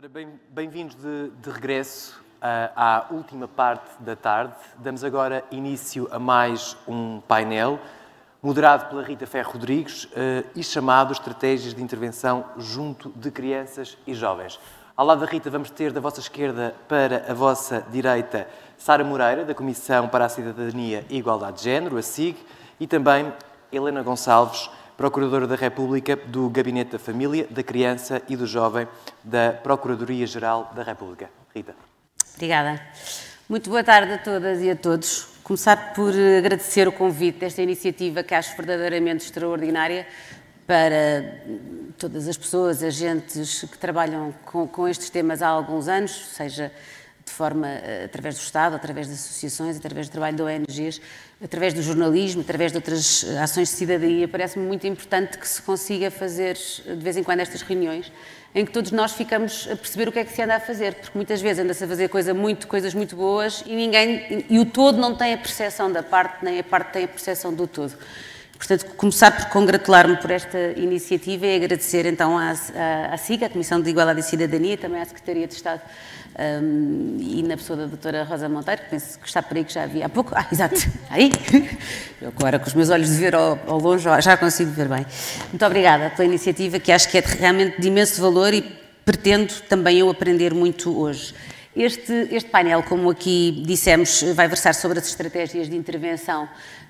Bem-vindos de regresso à última parte da tarde. Damos agora início a mais um painel, moderado pela Rita Ferro Rodrigues e chamado Estratégias de Intervenção junto de Crianças e Jovens. Ao lado da Rita vamos ter da vossa esquerda para a vossa direita Sara Moreira, da Comissão para a Cidadania e Igualdade de Género, a SIG, e também Helena Gonçalves, Procuradora da República do Gabinete da Família, da Criança e do Jovem da Procuradoria-Geral da República. Rita. Obrigada. Muito boa tarde a todas e a todos. Começar por agradecer o convite desta iniciativa que acho verdadeiramente extraordinária para todas as pessoas, agentes que trabalham com estes temas há alguns anos, seja de forma através do Estado, através das associações, através do trabalho de ONGs, através do jornalismo, através de outras ações de cidadania. Parece-me muito importante que se consiga fazer de vez em quando estas reuniões em que todos nós ficamos a perceber o que é que se anda a fazer, porque muitas vezes anda-se a fazer coisas muito boas e o todo não tem a percepção da parte, nem a parte tem a percepção do todo. Portanto, começar por congratular-me por esta iniciativa e agradecer então à SIG, à Comissão de Igualdade e Cidadania, também à Secretaria de Estado e na pessoa da doutora Rosa Monteiro, que penso que está por aí, que já havia há pouco. Exato, aí. Eu agora com os meus olhos de ver ao longe já consigo ver bem. Muito obrigada pela iniciativa, que acho que é realmente de imenso valor e pretendo também eu aprender muito hoje. Este painel, como aqui dissemos, vai versar sobre as estratégias de intervenção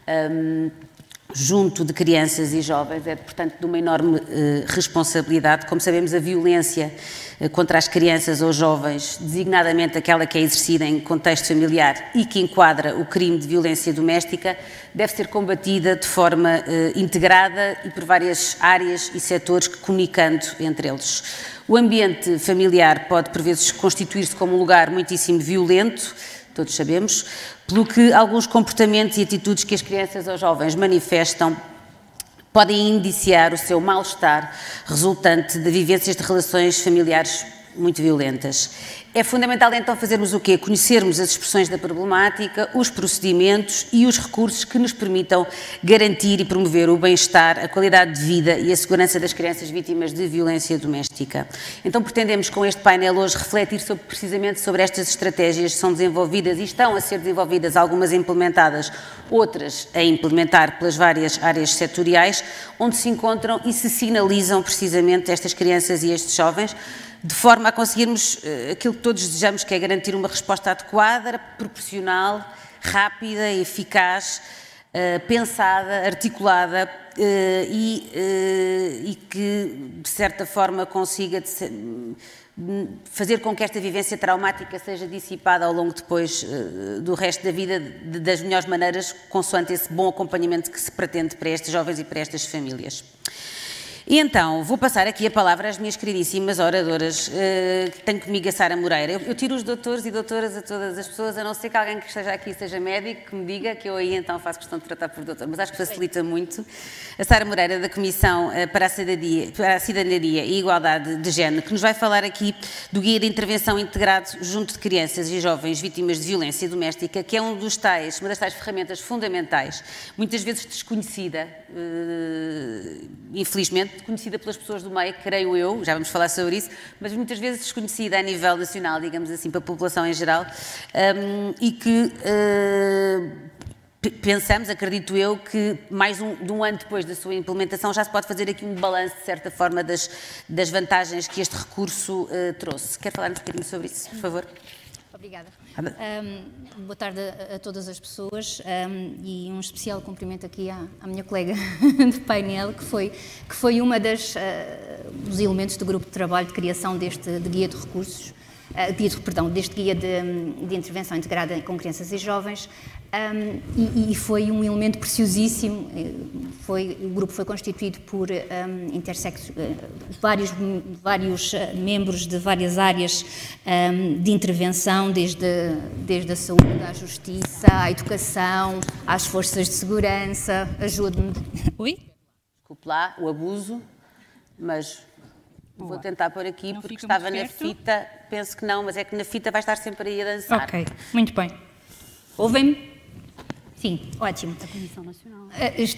junto de crianças e jovens, é, portanto, de uma enorme responsabilidade. Como sabemos, a violência contra as crianças ou jovens, designadamente aquela que é exercida em contexto familiar e que enquadra o crime de violência doméstica, deve ser combatida de forma integrada e por várias áreas e setores, comunicando entre eles. O ambiente familiar pode, por vezes, constituir-se como um lugar muitíssimo violento, todos sabemos, pelo que alguns comportamentos e atitudes que as crianças ou jovens manifestam podem indiciar o seu mal-estar resultante de vivências de relações familiares muito violentas. É fundamental então fazermos o quê? Conhecermos as expressões da problemática, os procedimentos e os recursos que nos permitam garantir e promover o bem-estar, a qualidade de vida e a segurança das crianças vítimas de violência doméstica. Então pretendemos com este painel hoje refletir precisamente sobre estas estratégias que são desenvolvidas e estão a ser desenvolvidas, algumas implementadas, outras a implementar pelas várias áreas setoriais, onde se encontram e se sinalizam precisamente estas crianças e estes jovens, de forma a conseguirmos aquilo que todos desejamos, que é garantir uma resposta adequada, proporcional, rápida, eficaz, pensada, articulada e que, de certa forma, consiga fazer com que esta vivência traumática seja dissipada ao longo depois do resto da vida das melhores maneiras, consoante esse bom acompanhamento que se pretende para estes jovens e para estas famílias. E então, vou passar aqui a palavra às minhas queridíssimas oradoras, que tenho comigo a Sara Moreira. Eu tiro os doutores e doutoras a todas as pessoas, a não ser que alguém que esteja aqui seja médico, que me diga, que eu aí então faço questão de tratar por doutor, mas acho que facilita muito. A Sara Moreira, da Comissão para a Cidadania e Igualdade de Género, que nos vai falar aqui do Guia de Intervenção Integrado junto de Crianças e Jovens Vítimas de Violência Doméstica, que é uma das tais ferramentas fundamentais, muitas vezes desconhecida, infelizmente, conhecida pelas pessoas do meio, creio eu, já vamos falar sobre isso, mas muitas vezes desconhecida a nível nacional, digamos assim, para a população em geral, e que pensamos, acredito eu, que mais de um ano depois da sua implementação já se pode fazer aqui um balanço, de certa forma, das vantagens que este recurso trouxe. Quer falar um bocadinho sobre isso, por favor? Obrigada. Boa tarde a todas as pessoas e um especial cumprimento aqui à minha colega de painel, que foi uma dos elementos do grupo de trabalho de criação deste guia de recursos, deste guia de intervenção integrada com crianças e jovens, e foi um elemento preciosíssimo. O grupo foi constituído por vários membros de várias áreas de intervenção, desde a saúde, à justiça, à educação, às forças de segurança. Ajude-me. Oi? Desculpe lá o abuso, mas vou tentar pôr aqui, porque estava na fita, penso que não, mas é que na fita vai estar sempre aí a dançar. Ok, muito bem. Ouvem-me? Sim, ótimo. Da Comissão Nacional.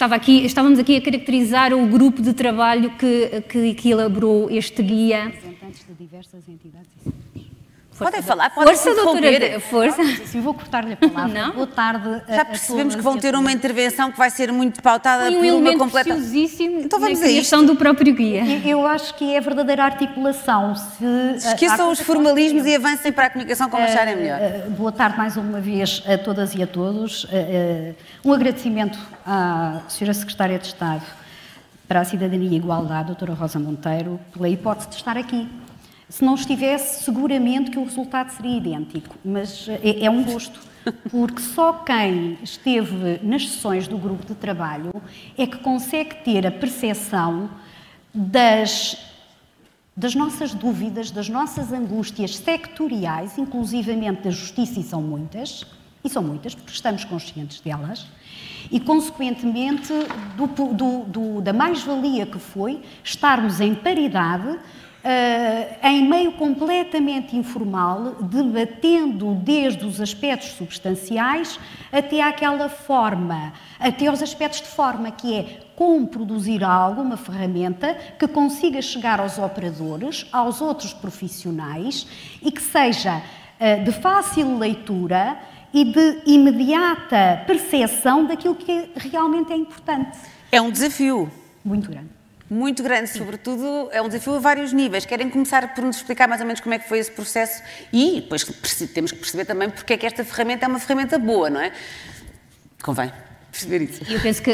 Estávamos aqui a caracterizar o grupo de trabalho que elaborou este guia representantes de diversas entidades e setores. Podem falar, podem doutora, força. Sim, vou cortar-lhe a palavra. Não? Boa tarde. Já percebemos que vão ter uma intervenção que vai ser muito pautada Foi por uma completa... preciosíssimo Então vamos na a criação isto. do próprio guia. Eu acho que é a verdadeira articulação. Esqueçam os formalismos e avancem para a comunicação como acharem melhor. Boa tarde mais uma vez a todas e a todos. Um agradecimento à Sra. Secretária de Estado para a Cidadania e Igualdade, doutora Rosa Monteiro, pela hipótese de estar aqui. Se não estivesse, seguramente que o resultado seria idêntico, mas é um gosto, porque só quem esteve nas sessões do grupo de trabalho é que consegue ter a percepção das nossas dúvidas, das nossas angústias sectoriais, inclusivamente da justiça, e são muitas, porque estamos conscientes delas, e, consequentemente, da mais-valia que foi estarmos em paridade, em meio completamente informal, debatendo desde os aspectos substanciais até àquela forma, até aos aspectos de forma, que é como produzir algo, uma ferramenta que consiga chegar aos operadores, aos outros profissionais e que seja de fácil leitura e de imediata percepção daquilo que realmente é importante. É um desafio. Muito grande. Muito grande, sobretudo, é um desafio a vários níveis. Querem começar por nos explicar mais ou menos como é que foi esse processo e depois temos que perceber também porque é que esta ferramenta é uma ferramenta boa, não é? Convém perceber isso. Eu penso que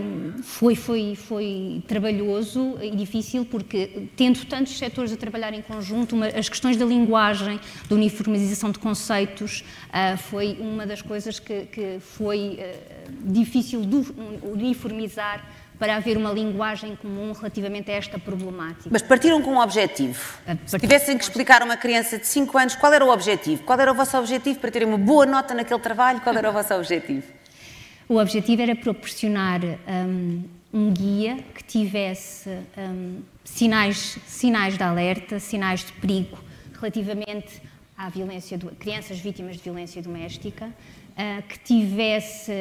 foi trabalhoso e difícil porque, tendo tantos setores a trabalhar em conjunto, as questões da linguagem, da uniformização de conceitos, foi uma das coisas que foi difícil de uniformizar para haver uma linguagem comum relativamente a esta problemática. Mas partiram com um objetivo. Se tivessem que explicar a uma criança de 5 anos qual era o objetivo, qual era o vosso objetivo para terem uma boa nota naquele trabalho, qual era o vosso objetivo? O objetivo era proporcionar um guia que tivesse sinais de alerta, sinais de perigo relativamente à violência, crianças vítimas de violência doméstica, que tivesse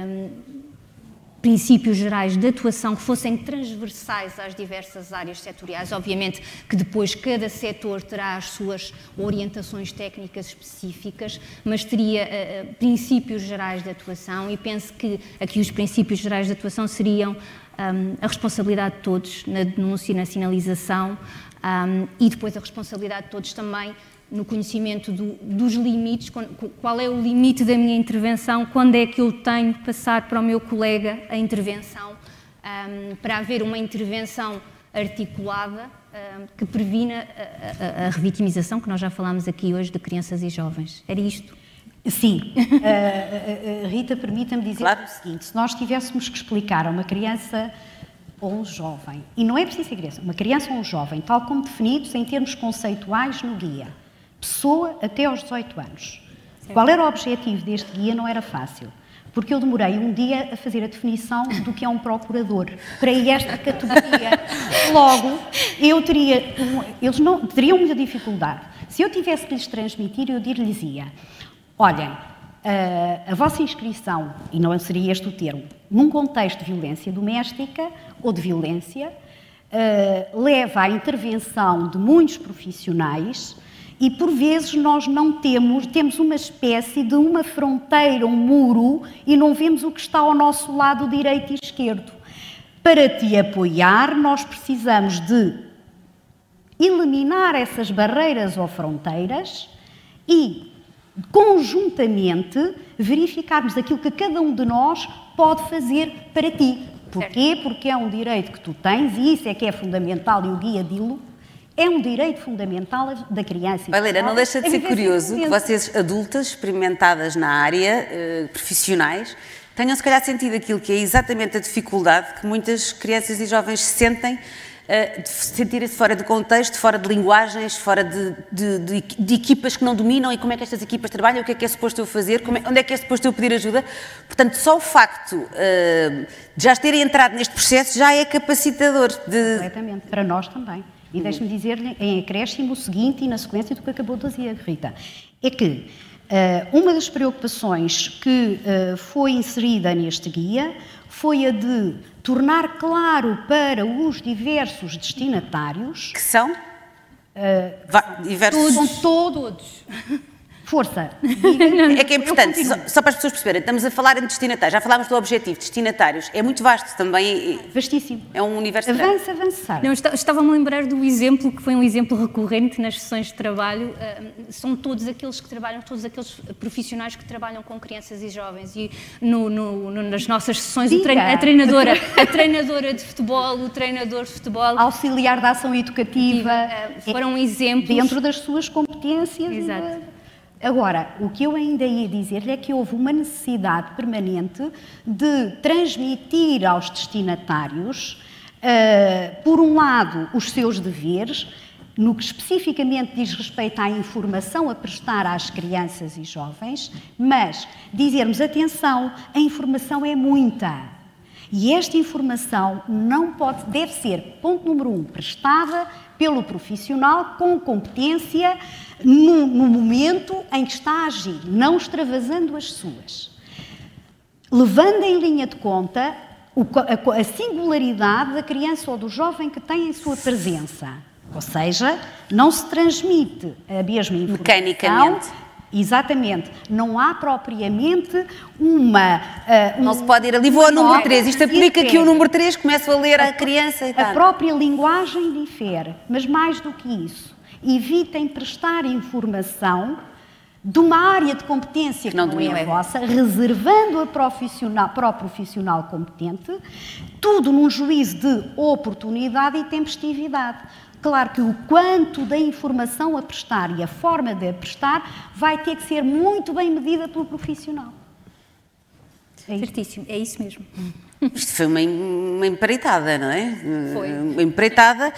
princípios gerais de atuação que fossem transversais às diversas áreas setoriais. Obviamente que depois cada setor terá as suas orientações técnicas específicas, mas teria princípios gerais de atuação, e penso que aqui os princípios gerais de atuação seriam a responsabilidade de todos na denúncia e na sinalização, e depois a responsabilidade de todos também no conhecimento dos limites, qual é o limite da minha intervenção, quando é que eu tenho que passar para o meu colega a intervenção, para haver uma intervenção articulada que previna a revitimização, que nós já falámos aqui hoje, de crianças e jovens. Era isto? Sim. Rita, permita-me dizer o seguinte: se nós tivéssemos que explicar a uma criança ou um jovem, e não é preciso ser criança, uma criança ou um jovem, tal como definidos em termos conceituais no guia, pessoa até aos 18 anos. Certo. Qual era o objetivo deste guia? Não era fácil, porque eu demorei um dia a fazer a definição do que é um procurador para esta categoria. Logo, eles não teriam muita dificuldade. Se eu tivesse que lhes transmitir, eu dir-lhes-ia: olhem, a vossa inscrição, e não seria este o termo, num contexto de violência doméstica ou de violência, leva à intervenção de muitos profissionais. E, por vezes, nós não temos uma espécie de uma fronteira, um muro, e não vemos o que está ao nosso lado direito e esquerdo. Para te apoiar, nós precisamos de eliminar essas barreiras ou fronteiras e, conjuntamente, verificarmos aquilo que cada um de nós pode fazer para ti. Porquê? Porque é um direito que tu tens, e isso é que é fundamental, e o guia dilo. É um direito fundamental da criança. Valéria, não deixa de ser curioso que vocês, adultas, experimentadas na área, profissionais, tenham se calhar sentido aquilo que é exatamente a dificuldade que muitas crianças e jovens sentem, de sentirem-se fora de contexto, fora de linguagens, fora de equipas que não dominam, e como é que estas equipas trabalham, o que é suposto eu fazer, onde é que é suposto eu pedir ajuda. Portanto, só o facto de já terem entrado neste processo já é capacitador. Completamente, para nós também. E deixe-me dizer-lhe em acréscimo o seguinte, e na sequência do que acabou de dizer, Rita, é que uma das preocupações que foi inserida neste guia foi a de tornar claro para os diversos destinatários... Que são? Diversos. São todos. Força. É que é importante, só para as pessoas perceberem, estamos a falar em destinatários, já falámos do objetivo, destinatários, é muito vasto também. Vastíssimo. É um universo. Avançar. Não, estava-me a lembrar do exemplo, que foi um exemplo recorrente nas sessões de trabalho, são todos aqueles profissionais que trabalham com crianças e jovens, e nas nossas sessões a treinadora de futebol, o treinador de futebol, auxiliar da ação educativa, foram exemplos dentro das suas competências. Exato. Agora, o que eu ainda ia dizer-lhe é que houve uma necessidade permanente de transmitir aos destinatários, por um lado, os seus deveres, no que especificamente diz respeito à informação a prestar às crianças e jovens, mas dizermos, atenção, a informação é muita. E esta informação deve ser, ponto número 1, prestada pelo profissional com competência no momento em que está a agir, não extravasando as suas. Levando em linha de conta a singularidade da criança ou do jovem que tem em sua presença. Ou seja, não se transmite a mesma informação. Mecanicamente. Exatamente. Não há propriamente uma... não se pode ir ali, vou ao número 3. Isto aplica que o número 3 começa a ler a criança e tal. A própria linguagem difere, mas mais do que isso, evitem prestar informação de uma área de competência que não é a vossa, reservando-a para o profissional competente, tudo num juízo de oportunidade e tempestividade. Claro que o quanto da informação a prestar e a forma de a prestar vai ter que ser muito bem medida pelo profissional. Certíssimo, é isso mesmo. Isto foi uma empreitada, não é? Foi. Uma empreitada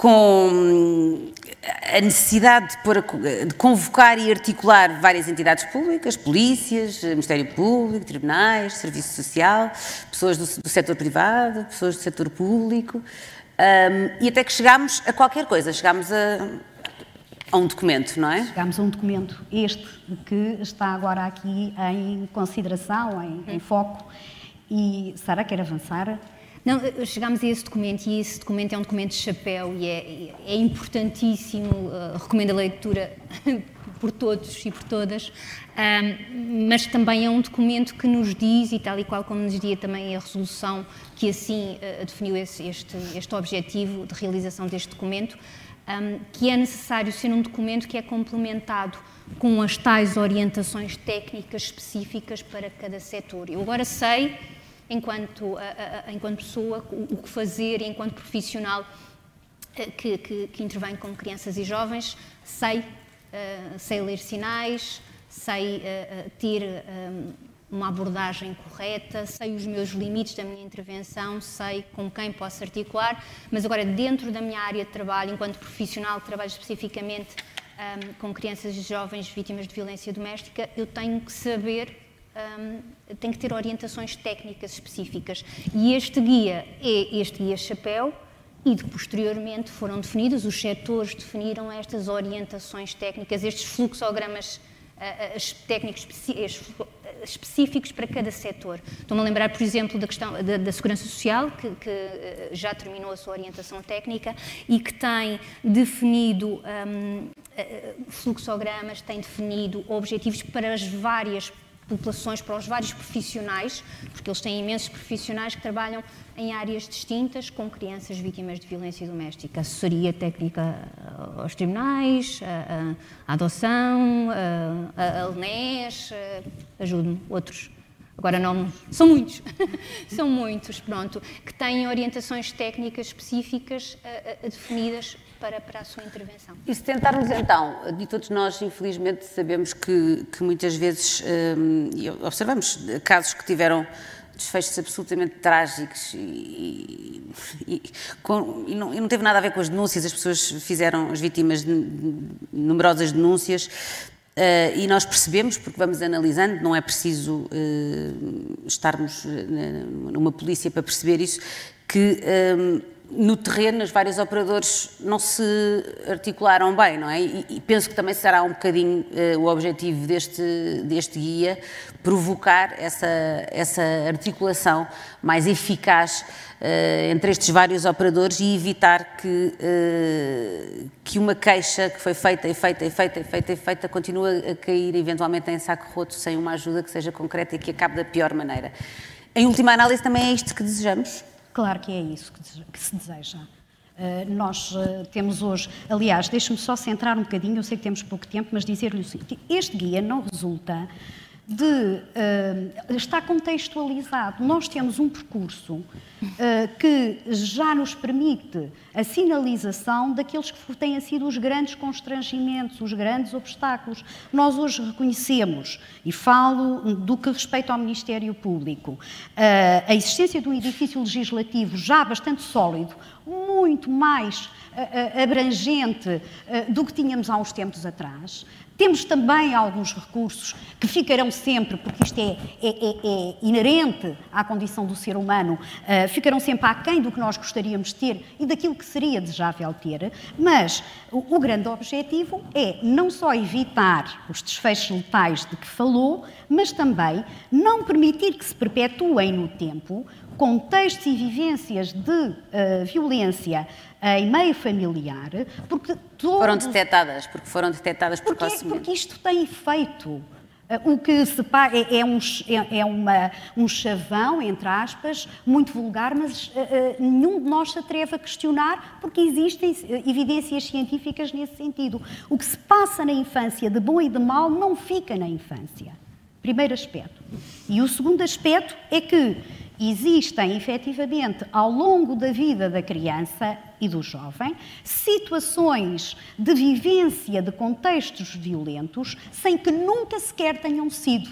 com a necessidade de convocar e articular várias entidades públicas, polícias, Ministério Público, tribunais, Serviço Social, pessoas do setor privado, pessoas do setor público, e até que chegámos a qualquer coisa, chegámos a um documento, não é? Chegámos a um documento, este que está agora aqui em consideração, em foco. E Sara, quer avançar? Não, chegámos a esse documento e esse documento é um documento de chapéu e é importantíssimo, recomendo a leitura por todos e por todas, mas também é um documento que nos diz, e tal e qual como nos dizia também a resolução que assim definiu este objetivo de realização deste documento, que é necessário ser um documento que é complementado com as tais orientações técnicas específicas para cada setor. Eu agora sei, enquanto pessoa, o que fazer, enquanto profissional que intervém com crianças e jovens, sei ler sinais, sei ter uma abordagem correta, sei os meus limites da minha intervenção, sei com quem posso articular, mas agora dentro da minha área de trabalho, enquanto profissional que trabalho especificamente com crianças e jovens vítimas de violência doméstica, eu tenho que saber, tenho que ter orientações técnicas específicas. E este guia é este guia chapéu e posteriormente foram definidos, os setores definiram estas orientações técnicas, estes fluxogramas técnicos específicos para cada setor. Estou-me a lembrar, por exemplo, da questão da Segurança Social, que já terminou a sua orientação técnica e que tem definido fluxogramas, tem definido objetivos para as várias populações, para os vários profissionais, porque eles têm imensos profissionais que trabalham em áreas distintas com crianças vítimas de violência doméstica. Assessoria técnica aos tribunais, a adoção, a LNES, ajude-me, outros. Agora não, são muitos, são muitos, pronto, que têm orientações técnicas específicas definidas para a sua intervenção. E se tentarmos então, e todos nós infelizmente sabemos que muitas vezes observamos casos que tiveram desfechos absolutamente trágicos e não teve nada a ver com as denúncias, as pessoas fizeram, as vítimas, numerosas denúncias, e nós percebemos, porque vamos analisando, não é preciso estarmos numa polícia para perceber isso, que no terreno, os vários operadores não se articularam bem, não é? E penso que também será um bocadinho o objetivo deste guia, provocar essa articulação mais eficaz entre estes vários operadores e evitar que uma queixa que foi feita continue a cair eventualmente em saco roto sem uma ajuda que seja concreta e que acabe da pior maneira. Em última análise, também é isto que desejamos? Claro que é isso que se deseja. Nós temos hoje, aliás, deixe-me só centrar um bocadinho, eu sei que temos pouco tempo, mas dizer-lhe o seguinte: este guia não resulta de está contextualizado. Nós temos um percurso que já nos permite a sinalização daqueles que têm sido os grandes constrangimentos, os grandes obstáculos. Nós hoje reconhecemos, e falo do que respeita ao Ministério Público, a existência de um edifício legislativo já bastante sólido, muito mais abrangente do que tínhamos há uns tempos atrás. Temos também alguns recursos que ficarão sempre, porque isto é inerente à condição do ser humano, ficarão sempre aquém do que nós gostaríamos de ter e daquilo que seria desejável ter, mas o grande objetivo é não só evitar os desfechos letais de que falou, mas também não permitir que se perpetuem no tempo contextos e vivências de violência em meio familiar, porque foram detectadas precocemente. Porque isto tem efeito. O que se um chavão, entre aspas, muito vulgar, mas nenhum de nós se atreve a questionar, porque existem evidências científicas nesse sentido. O que se passa na infância de bom e de mau não fica na infância. Primeiro aspecto. E o segundo aspecto é que existem, efetivamente, ao longo da vida da criança e do jovem, situações de vivência de contextos violentos sem que nunca sequer tenham sido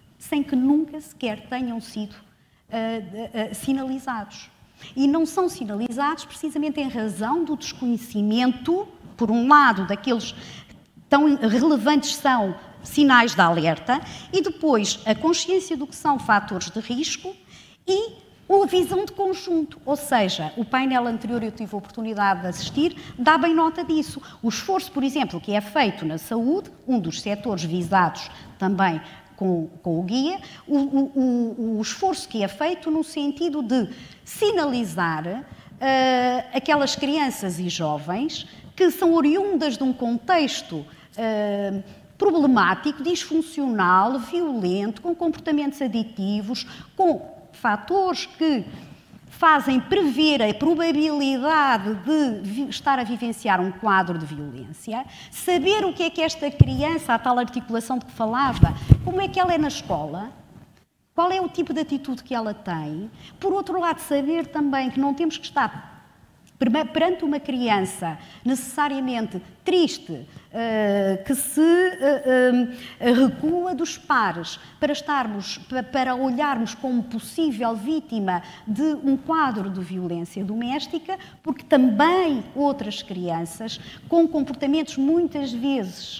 sinalizados. E não são sinalizados precisamente em razão do desconhecimento, por um lado, daqueles tão relevantes são sinais de alerta, e depois a consciência do que são fatores de risco e a visão de conjunto, ou seja, o painel anterior eu tive a oportunidade de assistir, dá bem nota disso. O esforço, por exemplo, que é feito na saúde, um dos setores visados também com o guia, o esforço que é feito no sentido de sinalizar aquelas crianças e jovens que são oriundas de um contexto problemático, disfuncional, violento, com comportamentos aditivos, com fatores que fazem prever a probabilidade de estar a vivenciar um quadro de violência, saber o que é esta criança, a tal articulação de que falava, como é que ela é na escola, qual é o tipo de atitude que ela tem. Por outro lado, saber também que não temos que estar perante uma criança necessariamente triste, que se recua dos pares para olharmos como possível vítima de um quadro de violência doméstica, porque também outras crianças com comportamentos muitas vezes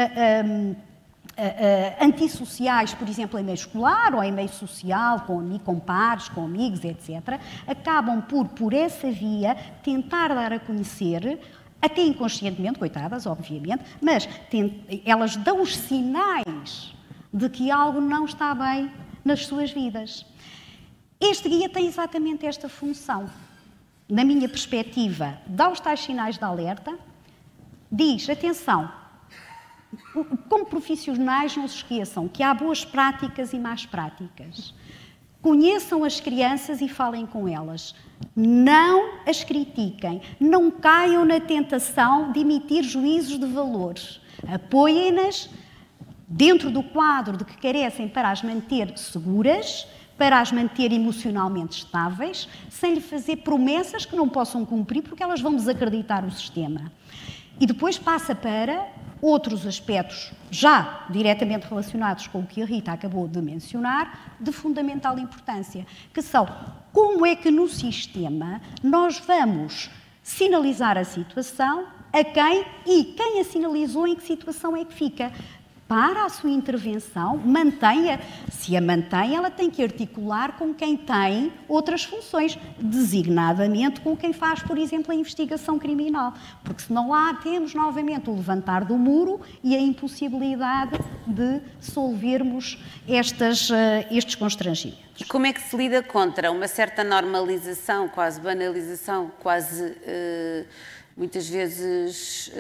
antissociais, por exemplo, em meio escolar ou em meio social, com pares, com amigos, etc., acabam por essa via, tentar dar a conhecer, até inconscientemente, coitadas, obviamente, mas elas dão os sinais de que algo não está bem nas suas vidas. Este guia tem exatamente esta função. Na minha perspectiva, dá os tais sinais de alerta, diz, atenção, como profissionais não se esqueçam que há boas práticas e más práticas. Conheçam as crianças e falem com elas. Não as critiquem. Não caiam na tentação de emitir juízos de valores. Apoiem-nas dentro do quadro de que carecem para as manter seguras, para as manter emocionalmente estáveis, sem lhe fazer promessas que não possam cumprir porque elas vão desacreditar o sistema. E depois passa para outros aspectos, já diretamente relacionados com o que a Rita acabou de mencionar, de fundamental importância, que são como é que no sistema nós vamos sinalizar a situação, a quem e quem a sinalizou, em que situação é que fica. para a sua intervenção, mantenha, se a mantém, ela tem que articular com quem tem outras funções, designadamente com quem faz, por exemplo, a investigação criminal, porque senão lá temos novamente o levantar do muro e a impossibilidade de solvermos estes constrangimentos. Como é que se lida contra uma certa normalização, quase banalização, quase, muitas vezes...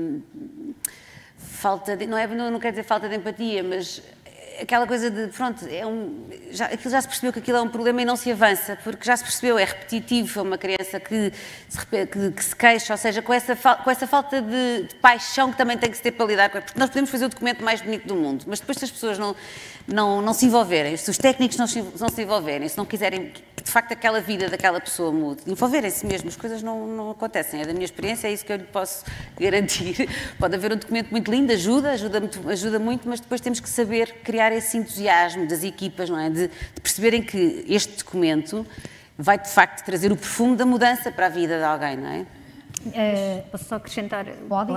falta de, não quero dizer falta de empatia, mas aquela coisa de, pronto, aquilo já se percebeu que aquilo é um problema e não se avança, porque já se percebeu, é repetitivo, é uma criança que se queixa, ou seja, com essa falta de paixão que também tem que se ter para lidar com ela, porque nós podemos fazer o documento mais bonito do mundo, mas depois se as pessoas não se envolverem, se os técnicos não se envolverem, se não quiserem que de facto aquela vida daquela pessoa mude, envolverem-se mesmo, as coisas não acontecem, é da minha experiência, é isso que eu lhe posso garantir. Pode haver um documento muito lindo, ajuda muito, mas depois temos que saber criar esse entusiasmo das equipas, não é? De perceberem que este documento vai de facto trazer o perfume da mudança para a vida de alguém, não é? Posso só acrescentar? Pode.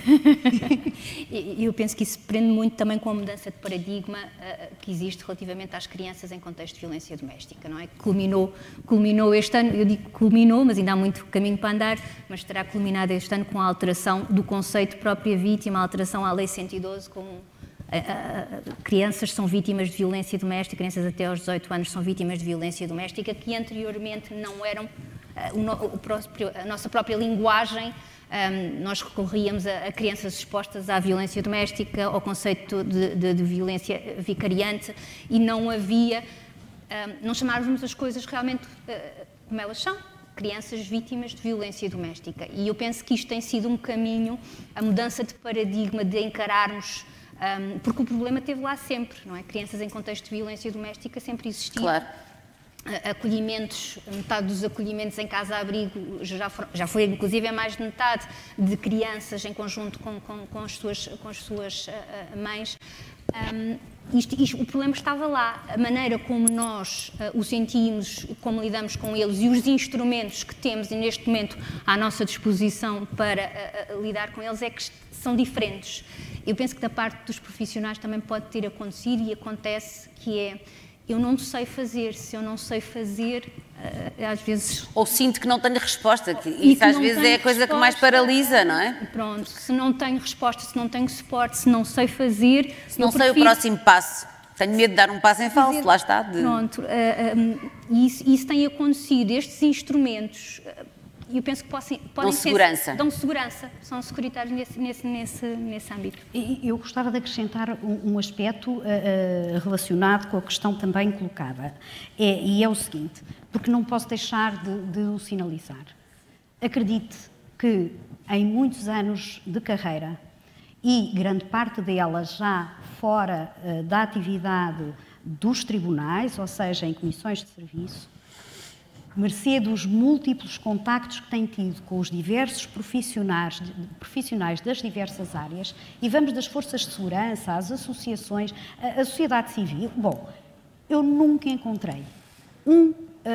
Eu penso que isso prende muito também com a mudança de paradigma que existe relativamente às crianças em contexto de violência doméstica, não é? Culminou este ano, eu digo culminou, mas ainda há muito caminho para andar, mas terá culminado este ano com a alteração do conceito de própria vítima, a alteração à Lei 112, com crianças são vítimas de violência doméstica, crianças até aos 18 anos são vítimas de violência doméstica, que anteriormente não eram a nossa própria linguagem. Nós recorríamos a crianças expostas à violência doméstica, ao conceito de violência vicariante, e não havia, não chamávamos as coisas realmente como elas são, crianças vítimas de violência doméstica. E eu penso que isto tem sido um caminho, a mudança de paradigma, de encararmos, porque o problema esteve lá sempre, não é? Crianças em contexto de violência doméstica sempre existiam. Claro. Acolhimentos, metade dos acolhimentos em casa-abrigo já foi inclusive mais de metade de crianças em conjunto com as suas mães. O problema estava lá, a maneira como nós o sentimos, como lidamos com eles e os instrumentos que temos neste momento à nossa disposição para lidar com eles é que são diferentes. Eu penso que da parte dos profissionais também pode ter acontecido e acontece, que é: eu não sei fazer, se eu não sei fazer, às vezes... Ou sinto que não tenho resposta, que isso às vezes é a coisa que mais paralisa, não é? Pronto, se não tenho resposta, se não tenho suporte, se não sei fazer... Se não sei o próximo passo, tenho medo de dar um passo em falso, lá está. Pronto, isso tem acontecido, estes instrumentos... eu penso que podem dão segurança, são securitários nesse âmbito. Eu gostava de acrescentar um aspecto relacionado com a questão também colocada, e é o seguinte, porque não posso deixar de o sinalizar. Acredite que em muitos anos de carreira, e grande parte delas já fora da atividade dos tribunais, ou seja, em comissões de serviço, mercê dos múltiplos contactos que tem tido com os diversos profissionais das diversas áreas, e vamos das forças de segurança, às associações, à sociedade civil. Bom, eu nunca encontrei um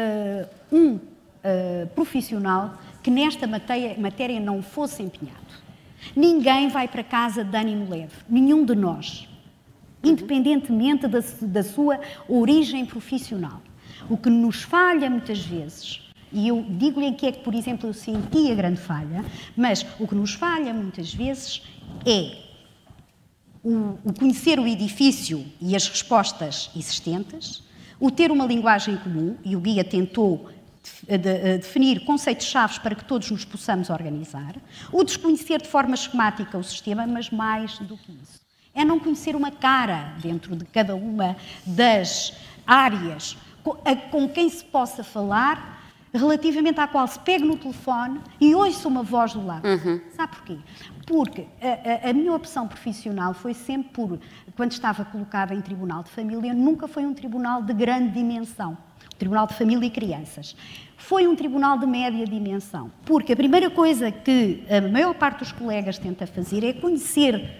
profissional que nesta matéria não fosse empenhado. Ninguém vai para casa de ânimo leve, nenhum de nós, independentemente da sua origem profissional. O que nos falha muitas vezes, e eu digo-lhe em que é que, por exemplo, eu senti a grande falha, mas o que nos falha muitas vezes é o conhecer o edifício e as respostas existentes, o ter uma linguagem comum, e o guia tentou definir conceitos-chave para que todos nos possamos organizar, o desconhecer de forma esquemática o sistema, mas mais do que isso, é não conhecer uma cara dentro de cada uma das áreas com quem se possa falar, relativamente à qual se pegue no telefone e ouça uma voz do lado. Sabe porquê? Porque a minha opção profissional foi sempre quando estava colocada em tribunal de família, nunca foi um tribunal de grande dimensão. Tribunal de Família e Crianças. Foi um tribunal de média dimensão, porque a primeira coisa que a maior parte dos colegas tenta fazer é conhecer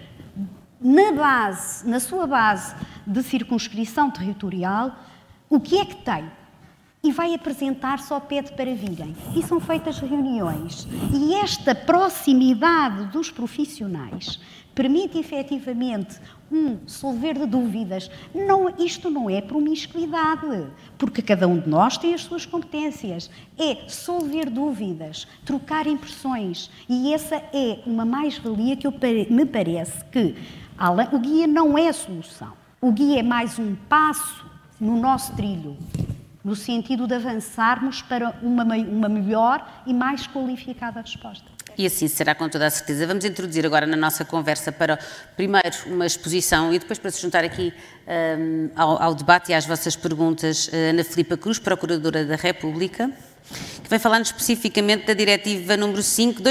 na sua base de circunscrição territorial, o que é que tem. e vai apresentar, só pede para virem. E são feitas reuniões. E esta proximidade dos profissionais permite efetivamente solver de dúvidas. Isto não é promiscuidade, porque cada um de nós tem as suas competências. É solver dúvidas, trocar impressões. E essa é uma mais-valia que me parece que o guia não é a solução. O guia é mais um passo no nosso trilho, no sentido de avançarmos para uma melhor e mais qualificada resposta. E assim será com toda a certeza. Vamos introduzir agora na nossa conversa para, primeiro, uma exposição e depois para se juntar aqui ao debate e às vossas perguntas, Ana Filipa Cruz, Procuradora da República, que vai falar-nos especificamente da Diretiva número 5,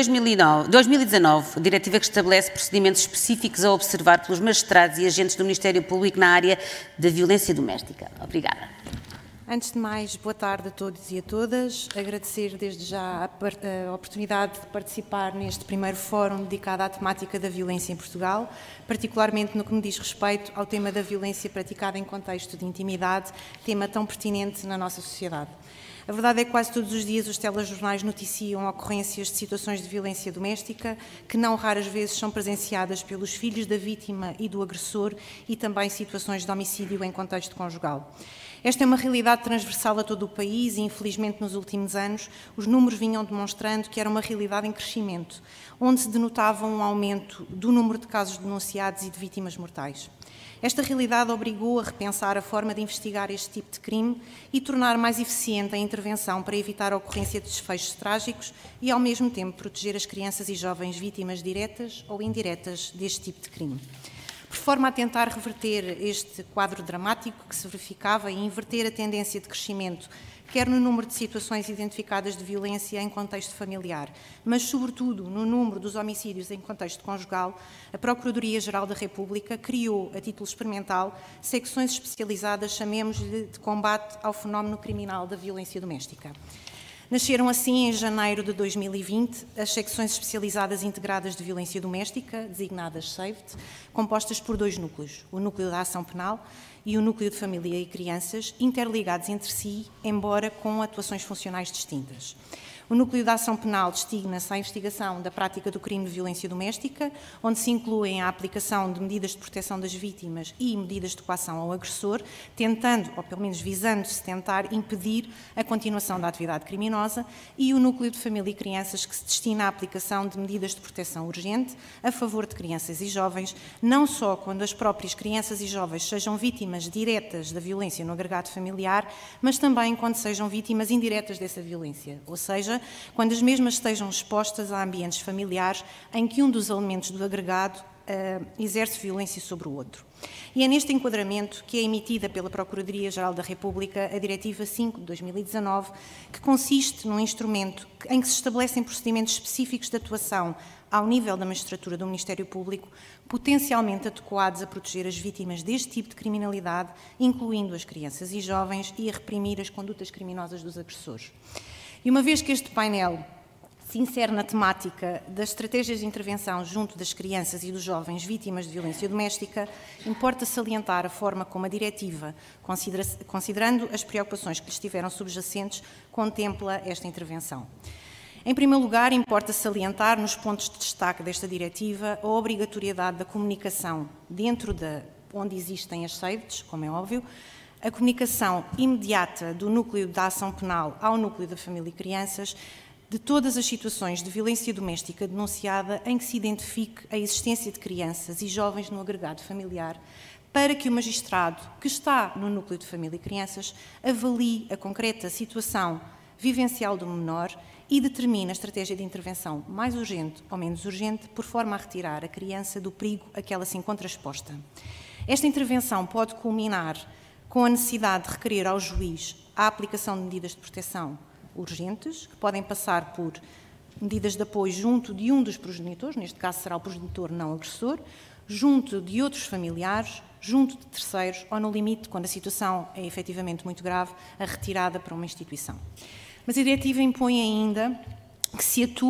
2019, diretiva que estabelece procedimentos específicos a observar pelos magistrados e agentes do Ministério Público na área da violência doméstica. Obrigada. Antes de mais, boa tarde a todos e a todas. Agradecer desde já a oportunidade de participar neste primeiro fórum dedicado à temática da violência em Portugal, particularmente no que me diz respeito ao tema da violência praticada em contexto de intimidade, tema tão pertinente na nossa sociedade. A verdade é que quase todos os dias os telejornais noticiam ocorrências de situações de violência doméstica que não raras vezes são presenciadas pelos filhos da vítima e do agressor e também situações de homicídio em contexto conjugal. Esta é uma realidade transversal a todo o país e, infelizmente, nos últimos anos, os números vinham demonstrando que era uma realidade em crescimento, onde se denotava um aumento do número de casos denunciados e de vítimas mortais. Esta realidade obrigou a repensar a forma de investigar este tipo de crime e tornar mais eficiente a intervenção para evitar a ocorrência de desfechos trágicos e, ao mesmo tempo, proteger as crianças e jovens vítimas diretas ou indiretas deste tipo de crime. Por forma a tentar reverter este quadro dramático que se verificava e inverter a tendência de crescimento, quer no número de situações identificadas de violência em contexto familiar, mas, sobretudo, no número dos homicídios em contexto conjugal, a Procuradoria-Geral da República criou, a título experimental, secções especializadas, chamemos-lhe, de combate ao fenómeno criminal da violência doméstica. Nasceram assim, em janeiro de 2020, as secções especializadas integradas de violência doméstica, designadas SAVET, compostas por dois núcleos, o Núcleo da Ação Penal e o Núcleo de Família e Crianças, interligados entre si, embora com atuações funcionais distintas. O Núcleo da Ação Penal destina-se à investigação da prática do crime de violência doméstica, onde se incluem a aplicação de medidas de proteção das vítimas e medidas de coação ao agressor, tentando, ou pelo menos visando-se tentar, impedir a continuação da atividade criminosa, e o Núcleo de Família e Crianças, que se destina à aplicação de medidas de proteção urgente a favor de crianças e jovens, não só quando as próprias crianças e jovens sejam vítimas diretas da violência no agregado familiar, mas também quando sejam vítimas indiretas dessa violência, ou seja, quando as mesmas estejam expostas a ambientes familiares em que um dos elementos do agregado exerce violência sobre o outro. E é neste enquadramento que é emitida pela Procuradoria-Geral da República a Diretiva 5 de 2019, que consiste num instrumento em que se estabelecem procedimentos específicos de atuação ao nível da magistratura do Ministério Público, potencialmente adequados a proteger as vítimas deste tipo de criminalidade, incluindo as crianças e jovens, e a reprimir as condutas criminosas dos agressores. E uma vez que este painel se insere na temática das estratégias de intervenção junto das crianças e dos jovens vítimas de violência doméstica, importa salientar a forma como a diretiva, considerando as preocupações que lhe estiveram subjacentes, contempla esta intervenção. Em primeiro lugar, importa salientar, nos pontos de destaque desta diretiva, a obrigatoriedade da comunicação dentro de onde existem as SAVETs, como é óbvio, a comunicação imediata do Núcleo da Ação Penal ao Núcleo da Família e Crianças de todas as situações de violência doméstica denunciada em que se identifique a existência de crianças e jovens no agregado familiar, para que o magistrado que está no Núcleo de Família e Crianças avalie a concreta situação vivencial do menor e determine a estratégia de intervenção mais urgente ou menos urgente, por forma a retirar a criança do perigo a que ela se encontra exposta. Esta intervenção pode culminar com a necessidade de requerer ao juiz a aplicação de medidas de proteção urgentes, que podem passar por medidas de apoio junto de um dos progenitores, neste caso será o progenitor não agressor, junto de outros familiares, junto de terceiros, ou no limite, quando a situação é efetivamente muito grave, a retirada para uma instituição. Mas a diretiva impõe ainda que se atue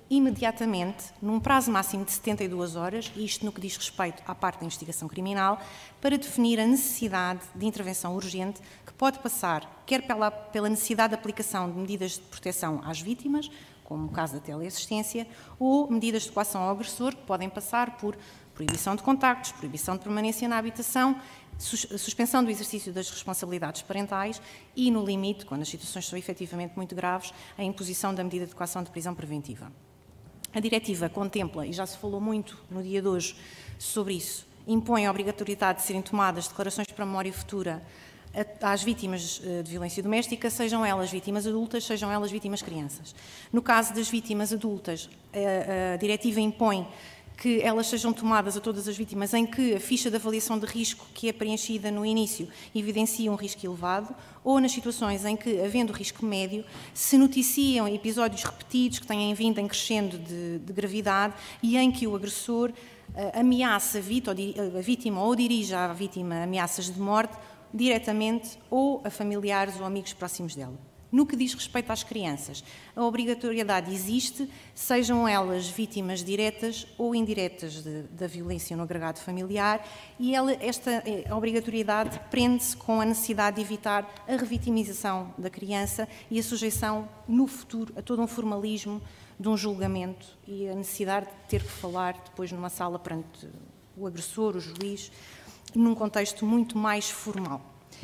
imediatamente, num prazo máximo de 72 horas, isto no que diz respeito à parte da investigação criminal, para definir a necessidade de intervenção urgente que pode passar, quer pela necessidade de aplicação de medidas de proteção às vítimas, como o caso da teleassistência, ou medidas de coação ao agressor, que podem passar por proibição de contactos, proibição de permanência na habitação, suspensão do exercício das responsabilidades parentais e, no limite, quando as situações são efetivamente muito graves, a imposição da medida de coação de prisão preventiva. A diretiva contempla, e já se falou muito no dia de hoje sobre isso, impõe a obrigatoriedade de serem tomadas declarações para a memória futura às vítimas de violência doméstica, sejam elas vítimas adultas, sejam elas vítimas crianças. No caso das vítimas adultas, a diretiva impõe que elas sejam tomadas a todas as vítimas em que a ficha de avaliação de risco que é preenchida no início evidencia um risco elevado, ou nas situações em que, havendo risco médio, se noticiam episódios repetidos que têm vindo em crescendo de gravidade e em que o agressor ameaça a vítima ou dirige à vítima ameaças de morte diretamente ou a familiares ou amigos próximos dela. No que diz respeito às crianças, a obrigatoriedade existe, sejam elas vítimas diretas ou indiretas da violência no agregado familiar, e esta obrigatoriedade prende-se com a necessidade de evitar a revitimização da criança e a sujeição no futuro a todo um formalismo de um julgamento e a necessidade de ter que falar depois numa sala perante o agressor, o juiz, num contexto muito mais formal.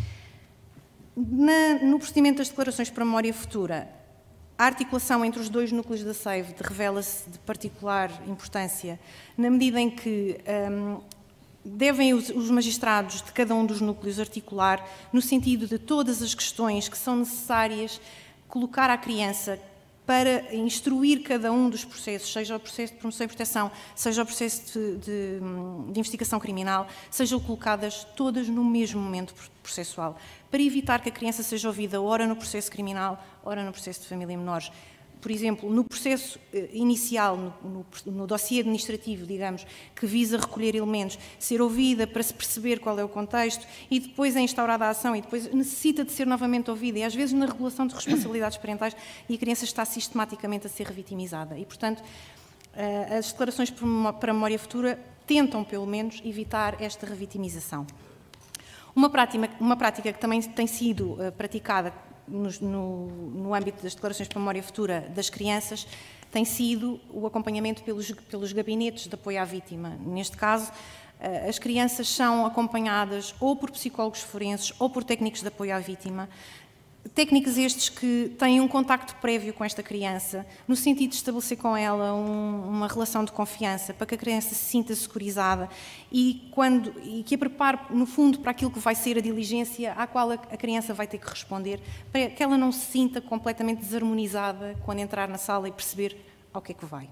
No procedimento das declarações para memória futura, a articulação entre os dois núcleos da SAVED revela-se de particular importância, na medida em que devem os magistrados de cada um dos núcleos articular no sentido de todas as questões que são necessárias colocar à criança para instruir cada um dos processos, seja o processo de promoção e proteção, seja o processo de investigação criminal, sejam colocadas todas no mesmo momento processual, para evitar que a criança seja ouvida ora no processo criminal, ora no processo de família menores. Por exemplo, no processo inicial, no dossiê administrativo, digamos, que visa recolher elementos, ser ouvida para se perceber qual é o contexto e depois é instaurada a ação e depois necessita de ser novamente ouvida e às vezes na regulação de responsabilidades parentais e a criança está sistematicamente a ser revitimizada. E, portanto, as declarações para a memória futura tentam, pelo menos, evitar esta revitimização. Uma prática que também tem sido praticada no âmbito das declarações para memória futura das crianças tem sido o acompanhamento pelos gabinetes de apoio à vítima. Neste caso, as crianças são acompanhadas ou por psicólogos forenses ou por técnicos de apoio à vítima. Técnicos estes que têm um contacto prévio com esta criança, no sentido de estabelecer com ela uma relação de confiança, para que a criança se sinta securizada e que a prepare, no fundo, para aquilo que vai ser a diligência à qual a criança vai ter que responder, para que ela não se sinta completamente desarmonizada quando entrar na sala e perceber ao que é que vai.